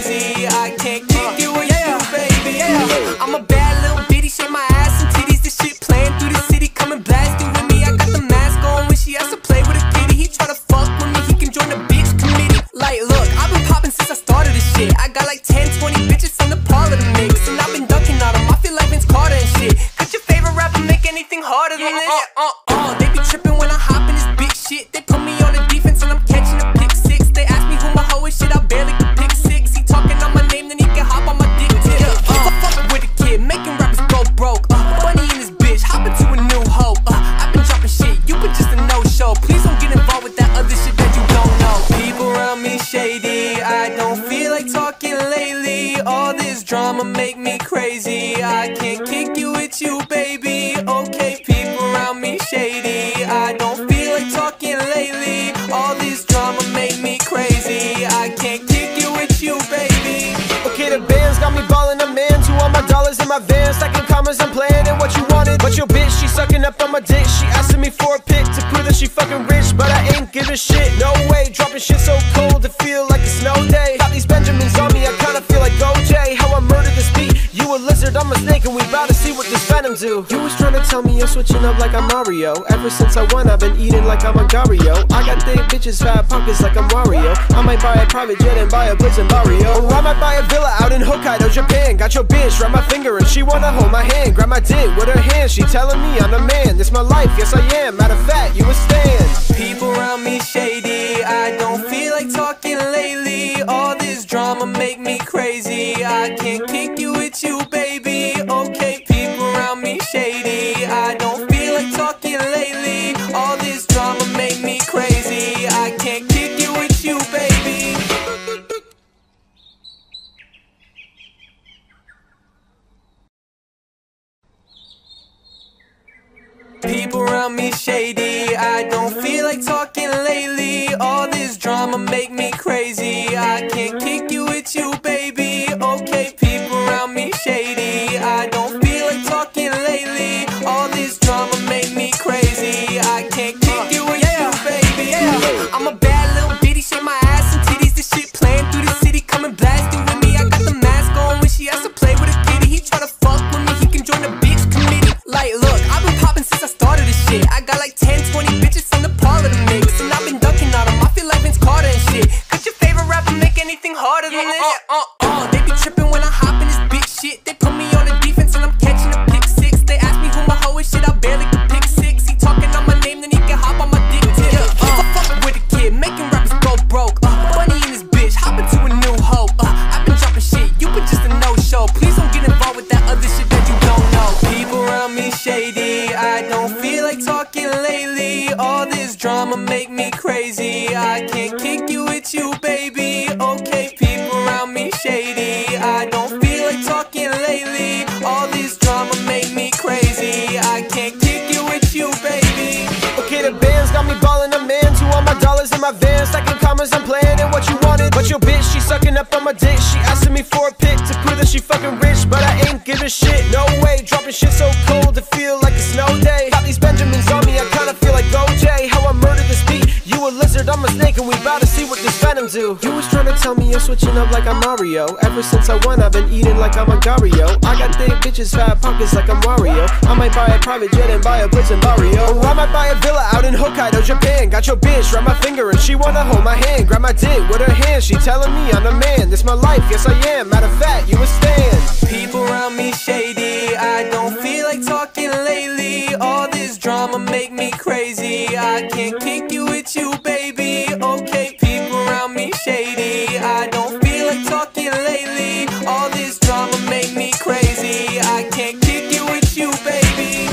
anything harder than this. They be tripping when I hop in this big shit. They put me on the defense and I'm catching a pick six. They ask me who my hoe is, shit, I barely can pick six. He talking on my name, then he can hop on my dick tip. Fuck with a kid, making rappers go broke. Money in this bitch, hopping to a new hoe. I've been dropping shit, you been just a no-show. Please don't get involved with that other shit that you don't know. People around me shady, I don't feel like talking lately. All this drama make me crazy. I can't kick you with you, baby. Okay, people around me shady, I don't feel like talking lately. All this drama make me crazy. I can't kick you with you, baby. Okay, the bands got me ballin' a man. To all my dollars in my van, stacking commas and playing and what you wanted. But your bitch, she sucking up on my dick. She asking me for a pic to prove that she fucking rich, but I ain't give a shit. No way, dropping shit so cold to feel like a snow day. Got these Benjamins on me, I kinda feel like OJ. How I murdered this beat. You a lizard, I'm a snake, and we bout to see what this venom do. You was trying to tell me you're switching up like I'm Mario. Ever since I won, I've been eating like I'm a Gario. I got thick bitches, fat pockets like I'm Wario. I might buy a private jet and buy a place in Barrio. Or I might buy a villa out in Hokkaido, Japan. Got your bitch, wrap my finger and she wanna hold my hand. Grab my dick with her hand, she telling me I'm the man. This my life, yes I am, matter of fact, you a stand. People around me shady, I don't feel like talking lately. All this drama make me crazy. I can't kick you with you, baby. Okay, people around me shady, I don't feel like talking lately. All this drama make me crazy. I can't kick you with you, baby. People around me shady, I don't feel like talking lately. All this drama make me crazy. I can't kick you with you, baby. Okay, people around me shady, I don't feel like talking lately. All this drama make me crazy. I can't kick you with you, baby. I'm a bad little bitty, shake my ass and titties. This shit playing through the city, coming blasting with me. I got the mask on when she has to play with a kitty. He try to fuck with me, he can join the bitch committee. Like, look, I've been popping since I started this shit. I got like 10, 20 bitches in the parlor to mix, and I've been ducking on them. I feel like Vince Carter and shit. Could your favorite rapper make anything harder than this? They be tripping when I hop in this big shit. They put me on the defense and I'm catching a pick six. They ask me who my hoe is, shit, I barely can pick six. He talking on my name, then he can hop on my dick tip. Fuck with a kid, making rappers go broke. Money in this bitch, hopping to a new hoe. I've been dropping shit, you been just a no-show. Please don't get involved with that other shit that you don't know. People around me shady, I don't feel like talking lately. All this drama make me crazy. I can't kick you with you, baby. Okay, people around me shady, I don't feel like talking lately. All this drama make me crazy. I can't kick you with you, baby. Okay, the bands got me ballin' a man. To all my dollars in my van, stacking commas and playing and what you wanted. But your bitch, she sucking up on my dick. She asking me for a pic to prove that she fucking rich, but I ain't give a shit. No way, dropping shit so cold to feel like a snow day. Got these Benjamins on me, I kinda feel like OJ. How I murdered this beat. You a lizard, I'm a snake, and we bout to see what this venom do. You was trying to tell me you're switching up like I'm Mario. Ever since I won, I've been eating like I'm a Gario. I got thick bitches, fat pockets like I'm Wario. I might buy a private jet and buy a place in Barrio. Or I might buy a villa out in Hokkaido, Japan. Got your bitch, wrap my finger and she wanna hold my hand. Grab my dick with her hand, she telling me I'm the man. This my life, yes I am, matter of fact, you a stand. People around me shady, I don't feel like talking lately. All this drama make me crazy. I can't kick you with you, baby. Okay, people around me shady, I don't feel like talking lately. All this drama make me crazy. I can't kick you with you, baby.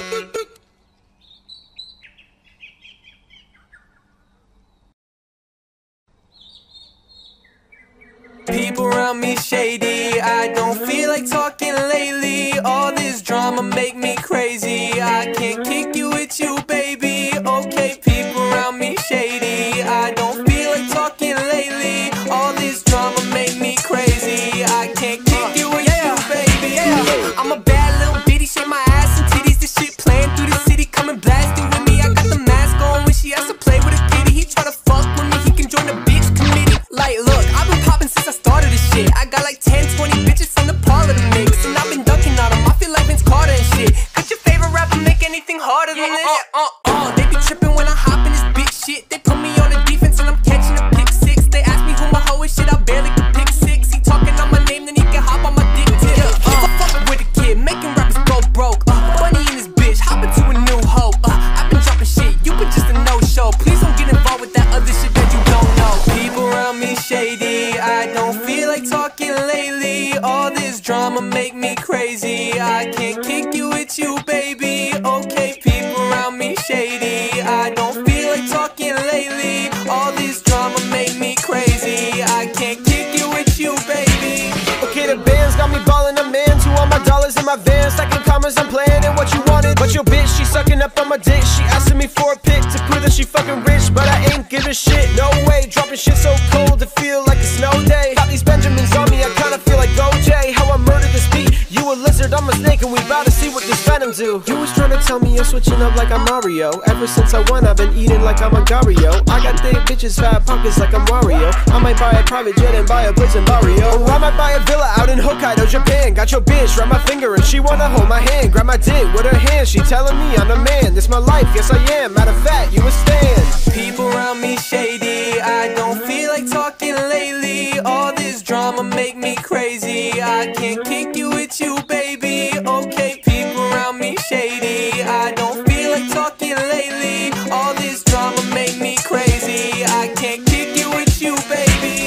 People around me shady, I don't feel like talking lately. All this drama make me crazy. I can't kick you with you, baby. Okay, people around me shady, I don't feel like talking lately. All this drama make me crazy. I can't kick you with you, baby. I'm a bad little bitty, shake my ass and titties. This shit playing through the city, coming blasting with me. I got the mask on when she has to play with a kitty. He try to fuck with me, he can join the bitch committee. Like, look, I've been popping since I started this shit. I got like 10, 20 bitches in the parlor to mix, and I've been ducking on them. I feel like Vince Carter and shit. Could your favorite rapper make anything harder than this? They be tripping when I hop in this big shit. They put me on the defense and I'm catching a pick six. They ask me who my hoe is, shit, I barely can pick six. He talking on my name, then he can hop on my dick tip. Fuck with a kid, making rappers go broke. Money in this bitch, hopping crazy. I can't kick you with you, baby. Okay, people around me shady. I don't feel like talking lately. All this drama make me crazy. I can't kick you with you, baby. Okay, the bands got me ballin', I'm into all my dollars in my van, stacking commas, I'm playing and what you wanted. But your bitch, she sucking up on my dick. She asking me for a pic to prove that she fucking rich, but I ain't give a shit. No way, dropping shit so cold to feel like a snow day. Got these Benjamins on me, I kinda feel like OJ. How I murdered this beat, you a lizard, I'm a snake, and we bout to see what this venom do. You was trying to tell me you're switching up like I'm Mario. Ever since I won, I've been eating like I'm a Gario. I got thick bitches, fat pockets like I'm Wario. I might buy a private jet and buy a blitz in Barrio. Or I might buy a villa out in Hokkaido, Japan. Got your bitch, wrap my finger and she wanna hold my hand. Grab my dick with her hand, she telling me I'm the man. This my life, yes I am, matter of fact, you a stan. People around me shady. I don't feel like talking lately. All this drama make me crazy. I can't kick you with you, baby. Okay, people around me shady. I don't feel like talking lately. All this drama make me crazy. I can't kick you with you, baby.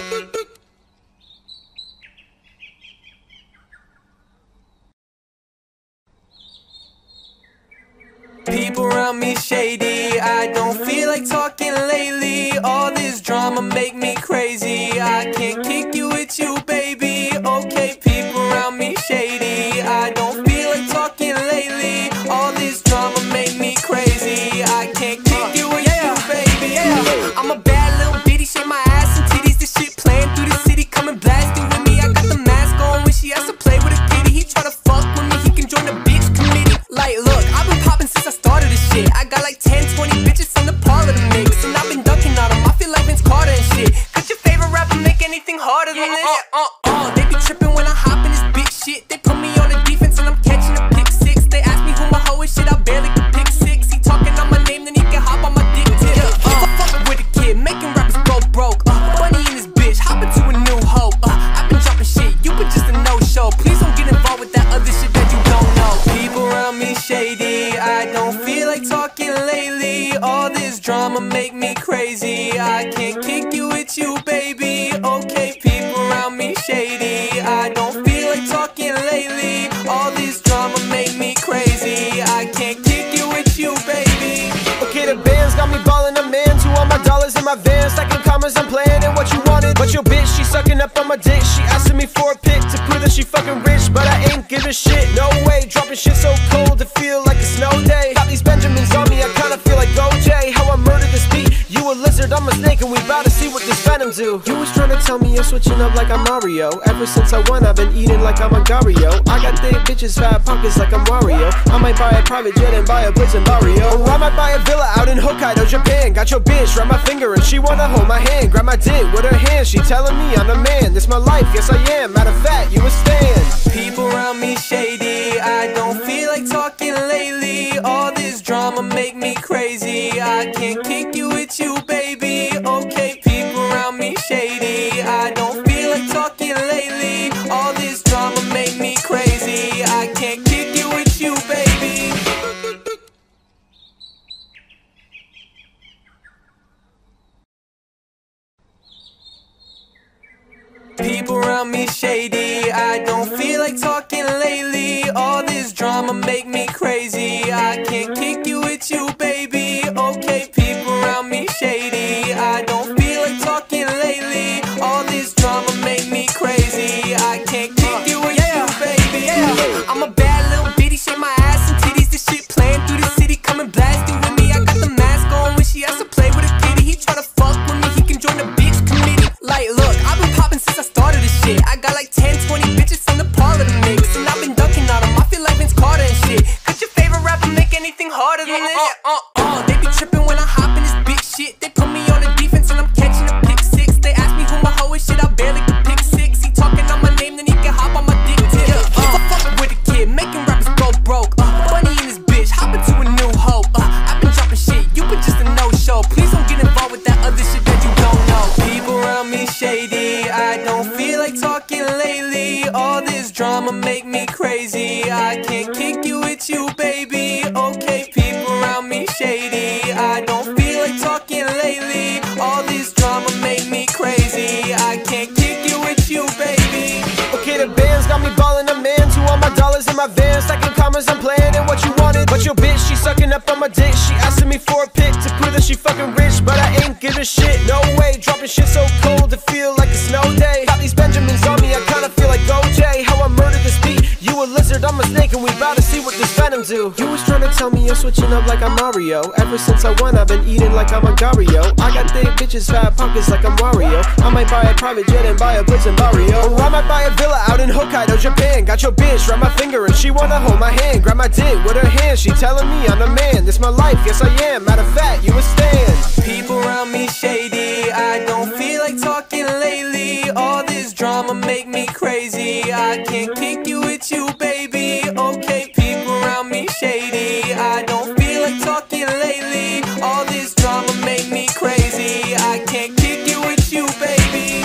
People around me shady. I don't feel like talking lately. All this drama make me crazy. I can't kick you with you, baby. Okay, people around me shady. I don't feel like talking lately. All this drama make me crazy. I can't kick you with you, baby. I'm a bad little bitty, shake my ass and titties. This shit playing through the city, coming blasting with me. I got the mask on when she has to play with a kitty. He try to fuck with me, he can join the bitch committee. Like, look, I've been popping since I started this shit. I got like 10, 20 bitches in the parlor to mix, and I've been dunking on them. I feel like Vince Carter and shit. Could your favorite rapper make anything harder than this? They be tripping when I hop in this big shit. They put me on the defense and I'm catching a pick six. They ask me who my hoe is, shit, I barely can pick six. He talking on my name, then he can hop on my dick tip. Fuck with a kid, making rappers go broke. Money in this bitch, hopping to a new hoe. I've been dropping shit, you been just a no-show. Please don't get involved with that other shit that you don't know. People around me shady. I don't feel like talking lately. All this drama make me crazy. I can't kick you with you, baby. Okay, people around me shady. I don't feel like talking lately. All this drama make me crazy. I can't kick you with you, baby. Okay, the bands got me ballin', I'm into all my dollars in my van, stacking commas, I'm playing and what you wanted. But your bitch, she sucking up on my dick. She asking me for a pic to prove that she fucking rich, but I ain't give a shit. No way, dropping shit so cold to feel like a snow day. Got these Benjamins on me, I kinda feel like OJ. How I murdered this beat, you a lizard, I'm a snake, and we bout to see what this venom do. You was trying to tell me you're switching up like I'm Mario. Ever since I won, I've been eating like I'm a Gario. I got thick bitches, fat pockets like I'm Wario. I might buy a private jet and buy a blitz in Barrio. Or I might buy a villa out in Hokkaido, Japan. Got your bitch, wrap my finger and she wanna hold my hand. Grab my dick with her hand, she telling me I'm the man. This my life, yes I am, matter of fact, you a stan. People around me shady. I don't feel like talking lately. All this drama make me crazy. I can't kick you with you, baby. Okay, people around me shady. I don't feel like talking lately. All this drama make me crazy. I can't kick you with you, baby. People around me shady. I don't feel like talking lately. All this drama make me crazy. I can't kick you with you, baby. Okay, people around me shady. I don't feel like talking lately. All this drama make me crazy. I can't kick you with you, baby. I'm a bad little bitty, shake my ass and titties. This shit playing through the city, coming blasting with me. I got the mask on when she has to play with a kitty. He try to fuck with me, he can join the bitch committee. Like, look, I've been popping since I started this shit. I got like 10, 20 bitches in the parlor to mix, and I've been dunking on them. I feel like Vince Carter and shit. Could your favorite rapper make anything harder than this? They be tripping when I hop in this big shit. They put me on the defense and I'm catching a pick six. They ask me who my hoe is, shit, I barely can pick six. He talking on my name, then he can hop on my dick tip. Fuck with a kid, making rappers go broke. Money in this bitch, hopping to a new hoe. I've been dropping shit, you been just a no-show. Please don't get involved with that other shit that you don't know. People around me shady. I don't feel like talking lately. All this drama make me crazy. I can't kick you with you, baby. Okay, people around me shady. I don't feel like talking lately. All this drama make me crazy. I can't kick you with you, baby. Okay, the bands got me ballin', I'm into all my my dollars in my van, stacking commas, I'm playing and what you wanted. But your bitch, she sucking up on my dick. She asking me for a pic to prove that she fucking rich, but I ain't giving shit. No way, dropping shit so cold to feel like a snow day. Got these Benjamins on me, I kinda feel like OJ. How I murdered this beat. You a lizard, I'm a snake, and we bout to see what this venom do. You was trying to tell me I'm switching up like I'm Mario. Ever since I won, I've been eating like I'm a Gario. I got thick bitches, fat pockets like I'm Wario. I might buy a private jet and buy a place in Barrio. Or I might buy a villa out in Hokkaido, Japan. Got your bitch, wrap my finger and she wanna hold my hand. Grab my dick with her hand, she telling me I'm the man. This my life, yes I am, matter of fact, you a stan. People around me shady, I don't feel like talking lately. All this drama make me crazy, I can't kick you with you, baby. Okay, people around me shady, I don't feel like talking lately. All this drama make me crazy, I can't kick you with you, baby.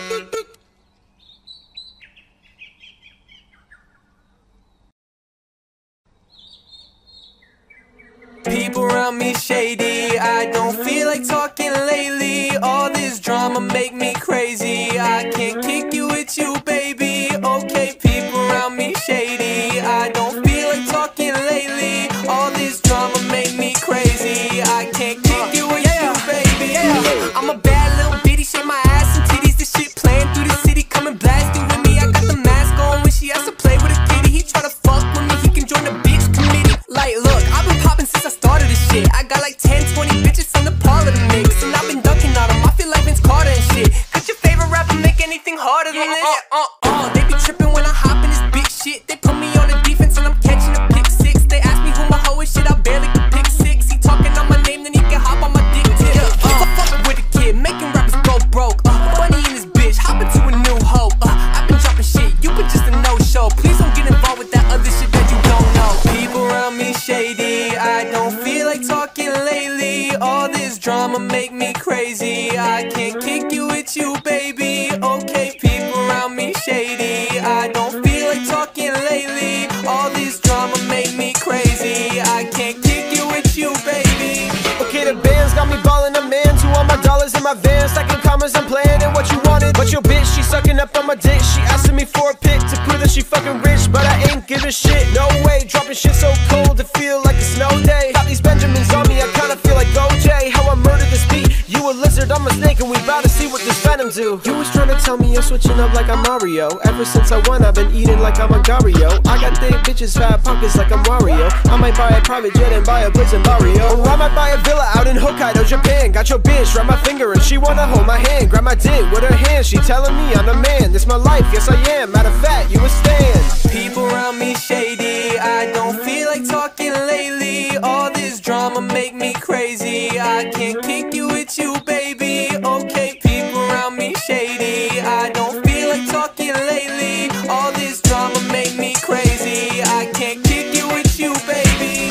People around me shady, I don't feel like talking lately. All this drama make me crazy, I can't kick you with you, baby. Okay, people around me shady, I don't feel like talking lately. All this drama make me crazy, I can't kick you with you, baby. Yeah. I'm a bad little bitty, shake my ass and titties. This shit playing through the city, coming blasting with me. I got the mask on when she has to play with a kitty. He tryna fuck with me, he can join the bitch committee. Like, look, I've been popping since I started this shit. I got like 10, 20 bitches in the parlor to mix, and I've been dunking on them. I feel like Vince Carter and shit. Could your favorite rapper make anything harder than this? They be tripping when I hop in this big shit. They put me on the defense and I'm catching a pick six. They ask me who my hoe is, shit, I barely can pick six. He talking on my name, then he can hop on my dick tip. Fuck with a kid, making rappers go broke. Money in this bitch, hopping to a new hoe. I've been dropping shit, you been just a no-show. Please don't get involved with that other shit that you don't know. People around me shady, I don't feel like talking lately. All this drama make me crazy, I can't kick you with you, baby. Okay, people around me shady, I don't feel like talking lately. All this drama make me crazy, I can't kick you with you, baby. Okay, the bands got me ballin' a man. To all my dollars in my van, stacking commas, I'm playing and what you wanted. But your bitch, she sucking up on my dick. She asking me for a pic to prove that she fucking rich, but I ain't giving shit. No way, dropping shit so cold to feel like a snow day. Got these Benjamins on me, I kinda feel like OJ. How I murdered this beat. You a lizard, I'm a snake, and we bout to see what this venom do. You was trying to tell me I'm switching up like I'm Mario. Ever since I won, I've been eating like I'm a Gario. I got thick bitches, fat pockets like I'm Wario. I might buy a private jet and buy a place in Barrio. Or I might buy a villa out in Hokkaido, Japan. Got your bitch, wrap my finger and she wanna hold my hand. Grab my dick with her hand, she telling me I'm the man. This my life, yes I am, matter of fact, you a stan. People around me shady, I don't feel like talking lately. All this drama make me crazy, I can't kick you with you, baby. Okay, people around me shady, I don't feel like talking lately. All this drama make me crazy, I can't kick you with you, baby.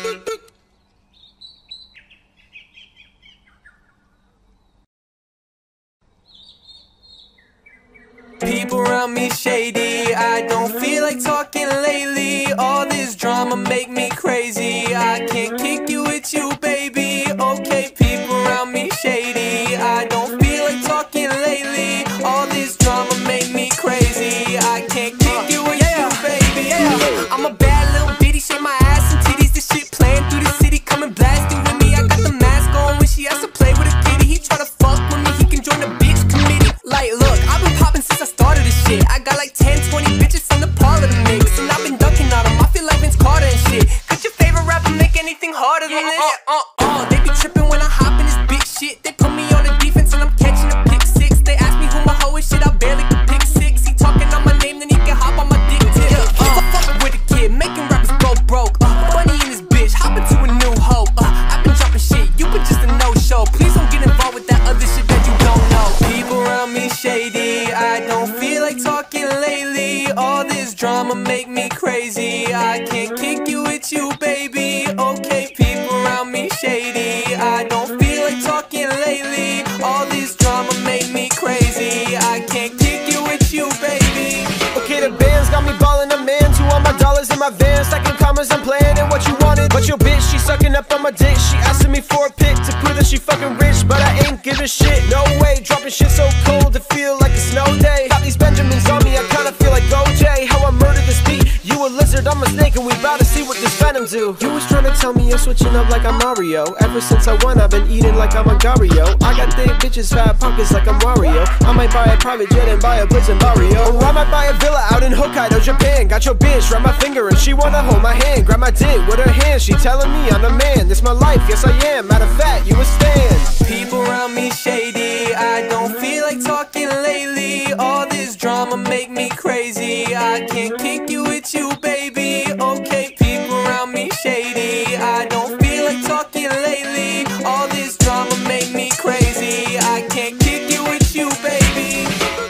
People around me shady, I don't feel like talking lately. All this drama make me crazy, I can't kick you with you, baby. Okay, people around me shady, I don't feel like talking lately. All this drama make me crazy, I can't kick you with you, baby. I'm a bad little bitty, shake my ass and titties. This shit playing through the city, coming blasting with me. I got the mask on when she has to play with a kitty. He tryna fuck with me, he can join the bitch committee. Like, look, I've been popping since I started this shit. I got like 10, 20 bitches in the parlor to mix, and I've been dunking on them. I feel like Vince Carter and shit. Could your favorite rapper make anything harder than this? They be tripping when I hop in this big shit. They put me on the defense and I'm catching a pick six. They ask me who my hoe is, shit, I barely can pick six. He talking on my name, then he can hop on my dick tip. Fuck with a kid, making rappers go broke. Money in this bitch, hopping to a new hoe. I've been dropping shit, you been just a no-show. Please don't get involved with that other shit that you don't know. People around me shady, I don't feel like talking lately. All this drama make me crazy, I can't kick you with you, baby. Okay, people around me shady, I don't feel like talking lately. All this drama make me crazy, I can't kick you with you, baby. Okay, the bands got me ballin' a man. To all my dollars in my van, stacking commas, I'm playing and what you wanted. But your bitch, she sucking up on my dick. She asking me for a pic to prove that she fucking rich, but I ain't giving shit. No way, dropping shit so cold to feel like a snow day. Got these Benjamins on me, I kinda feel like OJ. How I murdered this beat. You a a lizard, I'm a snake, and we bout to see what this venom do. You was trying to tell me you're switching up like I'm Mario. Ever since I won, I've been eating like I'm a Gario. I got thick bitches, fat pockets like I'm Wario. I might buy a private jet and buy a blitz and barrio. Or I might buy a villa out in Hokkaido, Japan. Got your bitch, wrap my finger and she wanna hold my hand. Grab my dick with her hand, she telling me I'm the man. This my life, yes I am, matter of fact, you a stan. People around me shady, I don't feel like talking lately. All this drama make me crazy, I can't kick you with you, baby. Okay, people around me shady, I don't feel like talking lately. All this drama make me crazy, I can't kick you with you, baby.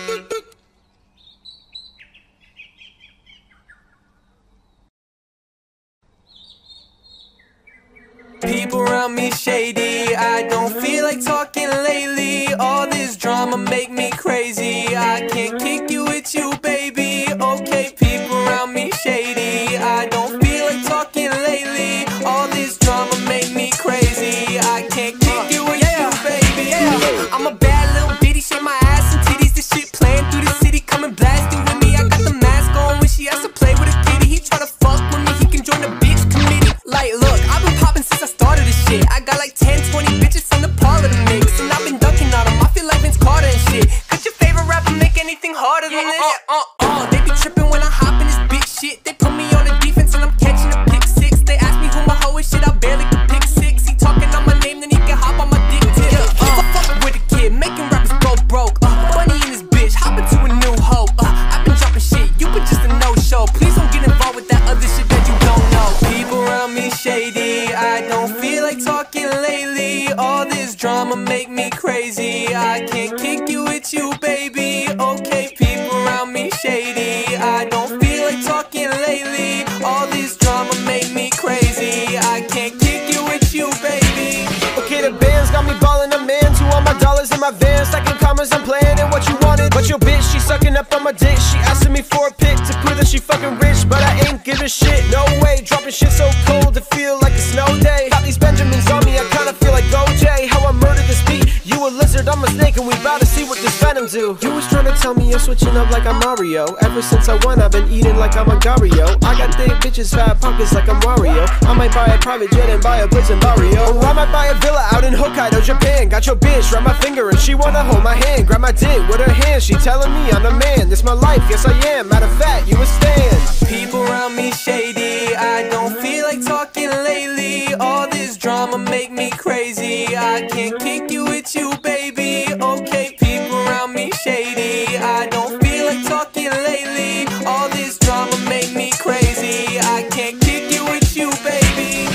People around me shady, I don't feel like talking lately. All this drama make me crazy, I can't kick you with you, baby. Okay, people around me shady, I don't feel like talking lately. All this drama make me crazy, I can't kick you with you, baby. I'm a bad little bitty, shake my ass and titties. This shit playing through the city, coming blasting with me. I got the mask on when she has to play with a kitty. He try to fuck with me, he can join the bitch committee. Like, look, I've been popping since I started this shit. I got like 10, 20 bitches in the parlor to mix, and I've been dunking on them. I feel like Vince Carter and shit. Could your favorite rapper make anything harder than this? They be tripping when I hop in this big shit. They put me on the defense and I'm catching a pick six. They ask me who my hoe is, shit, I barely can pick six. He talking on my name, then he can hop on my dick tip. Fuck with a kid, making rappers go broke. Funny in this bitch, hopping to a new hoe. I've been dropping shit, you been just a no-show. Please don't get involved with that other shit that you don't know. People around me shady, I don't feel like talking lately. All this drama make me crazy, I can't kick you with you, baby. Okay, people around me shady, I don't feel like talking lately. All this drama make me crazy, I can't kick you with you, baby. Okay, the bands got me ballin' a man. To all my dollars in my van, stacking commas, I'm playing and what you wanted. But your bitch, she sucking up on my dick. She asking me for a pic to prove that she fucking rich, but I ain't giving shit. No way, dropping shit so cold to feel like a snow day. Got these Benjamins on me, I kinda feel like OJ. How I murdered this beat, you a lizard, I'm a snake, and we bout to see what this venom do. You was trying to tell me you're switching up like I'm Mario. Ever since I won, I've been eating like I'm a Gario. I got thick bitches, fat pockets like I'm Wario. I might buy a private jet and buy a blitz and barrio. Or I might buy a villa out in Hokkaido, Japan. Got your bitch, wrap my finger and she wanna hold my hand. Grab my dick with her hand, she telling me I'm the man. This my life, yes I am, matter of fact, you a stan. People around me shady, I don't feel like talking lately. All this drama make me crazy, I can't kick you with you, baby. Okay, people around me shady, I don't feel like talking lately. All this drama make me crazy, I can't kick you with you, baby.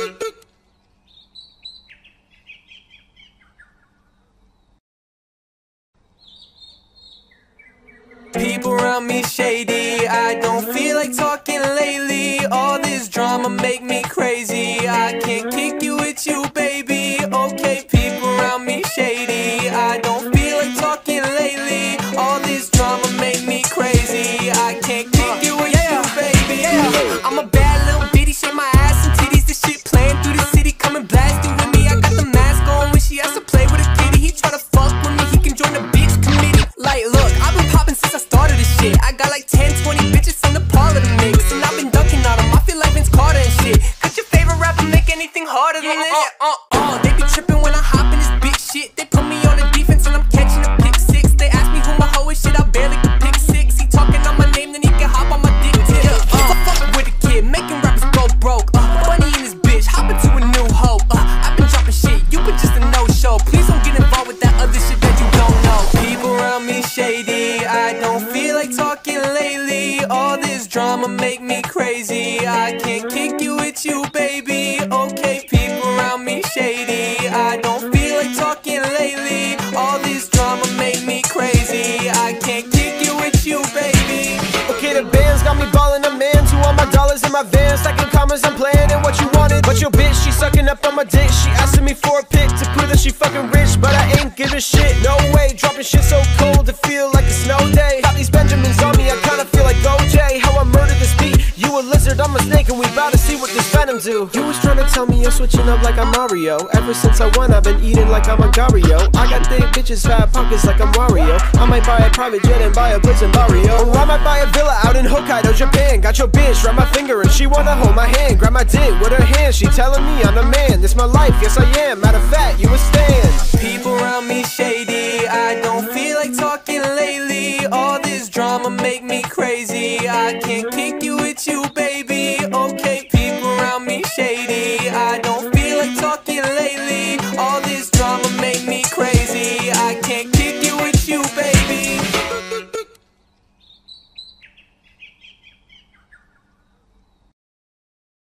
People around me shady, I don't feel like talking lately. All this drama make me crazy, I can't kick you with you, baby. Okay, people around me shady, I don't feel like talking lately. All this drama make me crazy, I can't kick you with you, baby. I'm a bad little bitty, shake my ass and titties. This shit playing through the city, coming blasting with me. I got the mask on when she has to play with a kitty. He try to fuck with me, he can join the bitch committee. Like, look, I've been popping since I started this shit. I got like 10, 20 bitches in the parlor to mix, and I've been dunking on them. I feel like Vince Carter and shit. Could your favorite rapper make anything harder than this? They be tripping when I hop in this big shit. They put me on the defense and I'm catching a pick six. They ask me who my hoe is, shit, I barely can pick six. He talking on my name, then he can hop on my dick tip. Fuck with a kid, making rappers go broke. Funny in this bitch, hopping to a new hoe. I've been dropping shit, you been just a no-show. Please don't get involved with that other shit that you don't know. People around me shady, I don't feel like talking lately. All this drama make me crazy, I can't kick you with you, baby. Okay, people around me shady, I don't feel like talking lately. All this drama make me crazy, I can't kick you with you, baby. Okay, the bands got me ballin' a man. To all my dollars in my van, stacking commas, I'm playing and what you wanted. But your bitch, she sucking up on my dick. She asking me for a pic to prove that she fucking rich, but I ain't giving shit. No way, dropping shit so cold to feel like a snow day. Got these Benjamins on me, I kinda feel like OJ. How I murdered this beat, you a a lizard, I'm a snake, and we bout to see what this venom do. You was trying to tell me you're switching up like I'm Mario. Ever since I won, I've been eating like I'm a Gario. I got thick bitches, fat pockets like I'm Wario. I might buy a private jet and buy a place in Barrio. Or I might buy a villa out in Hokkaido, Japan. Got your bitch, wrap my finger and she wanna hold my hand. Grab my dick with her hand, she telling me I'm the man. This my life, yes I am, matter of fact, you a stand. People around me shady, I don't feel like talking lately. All this drama make me crazy, I can't kick you with you,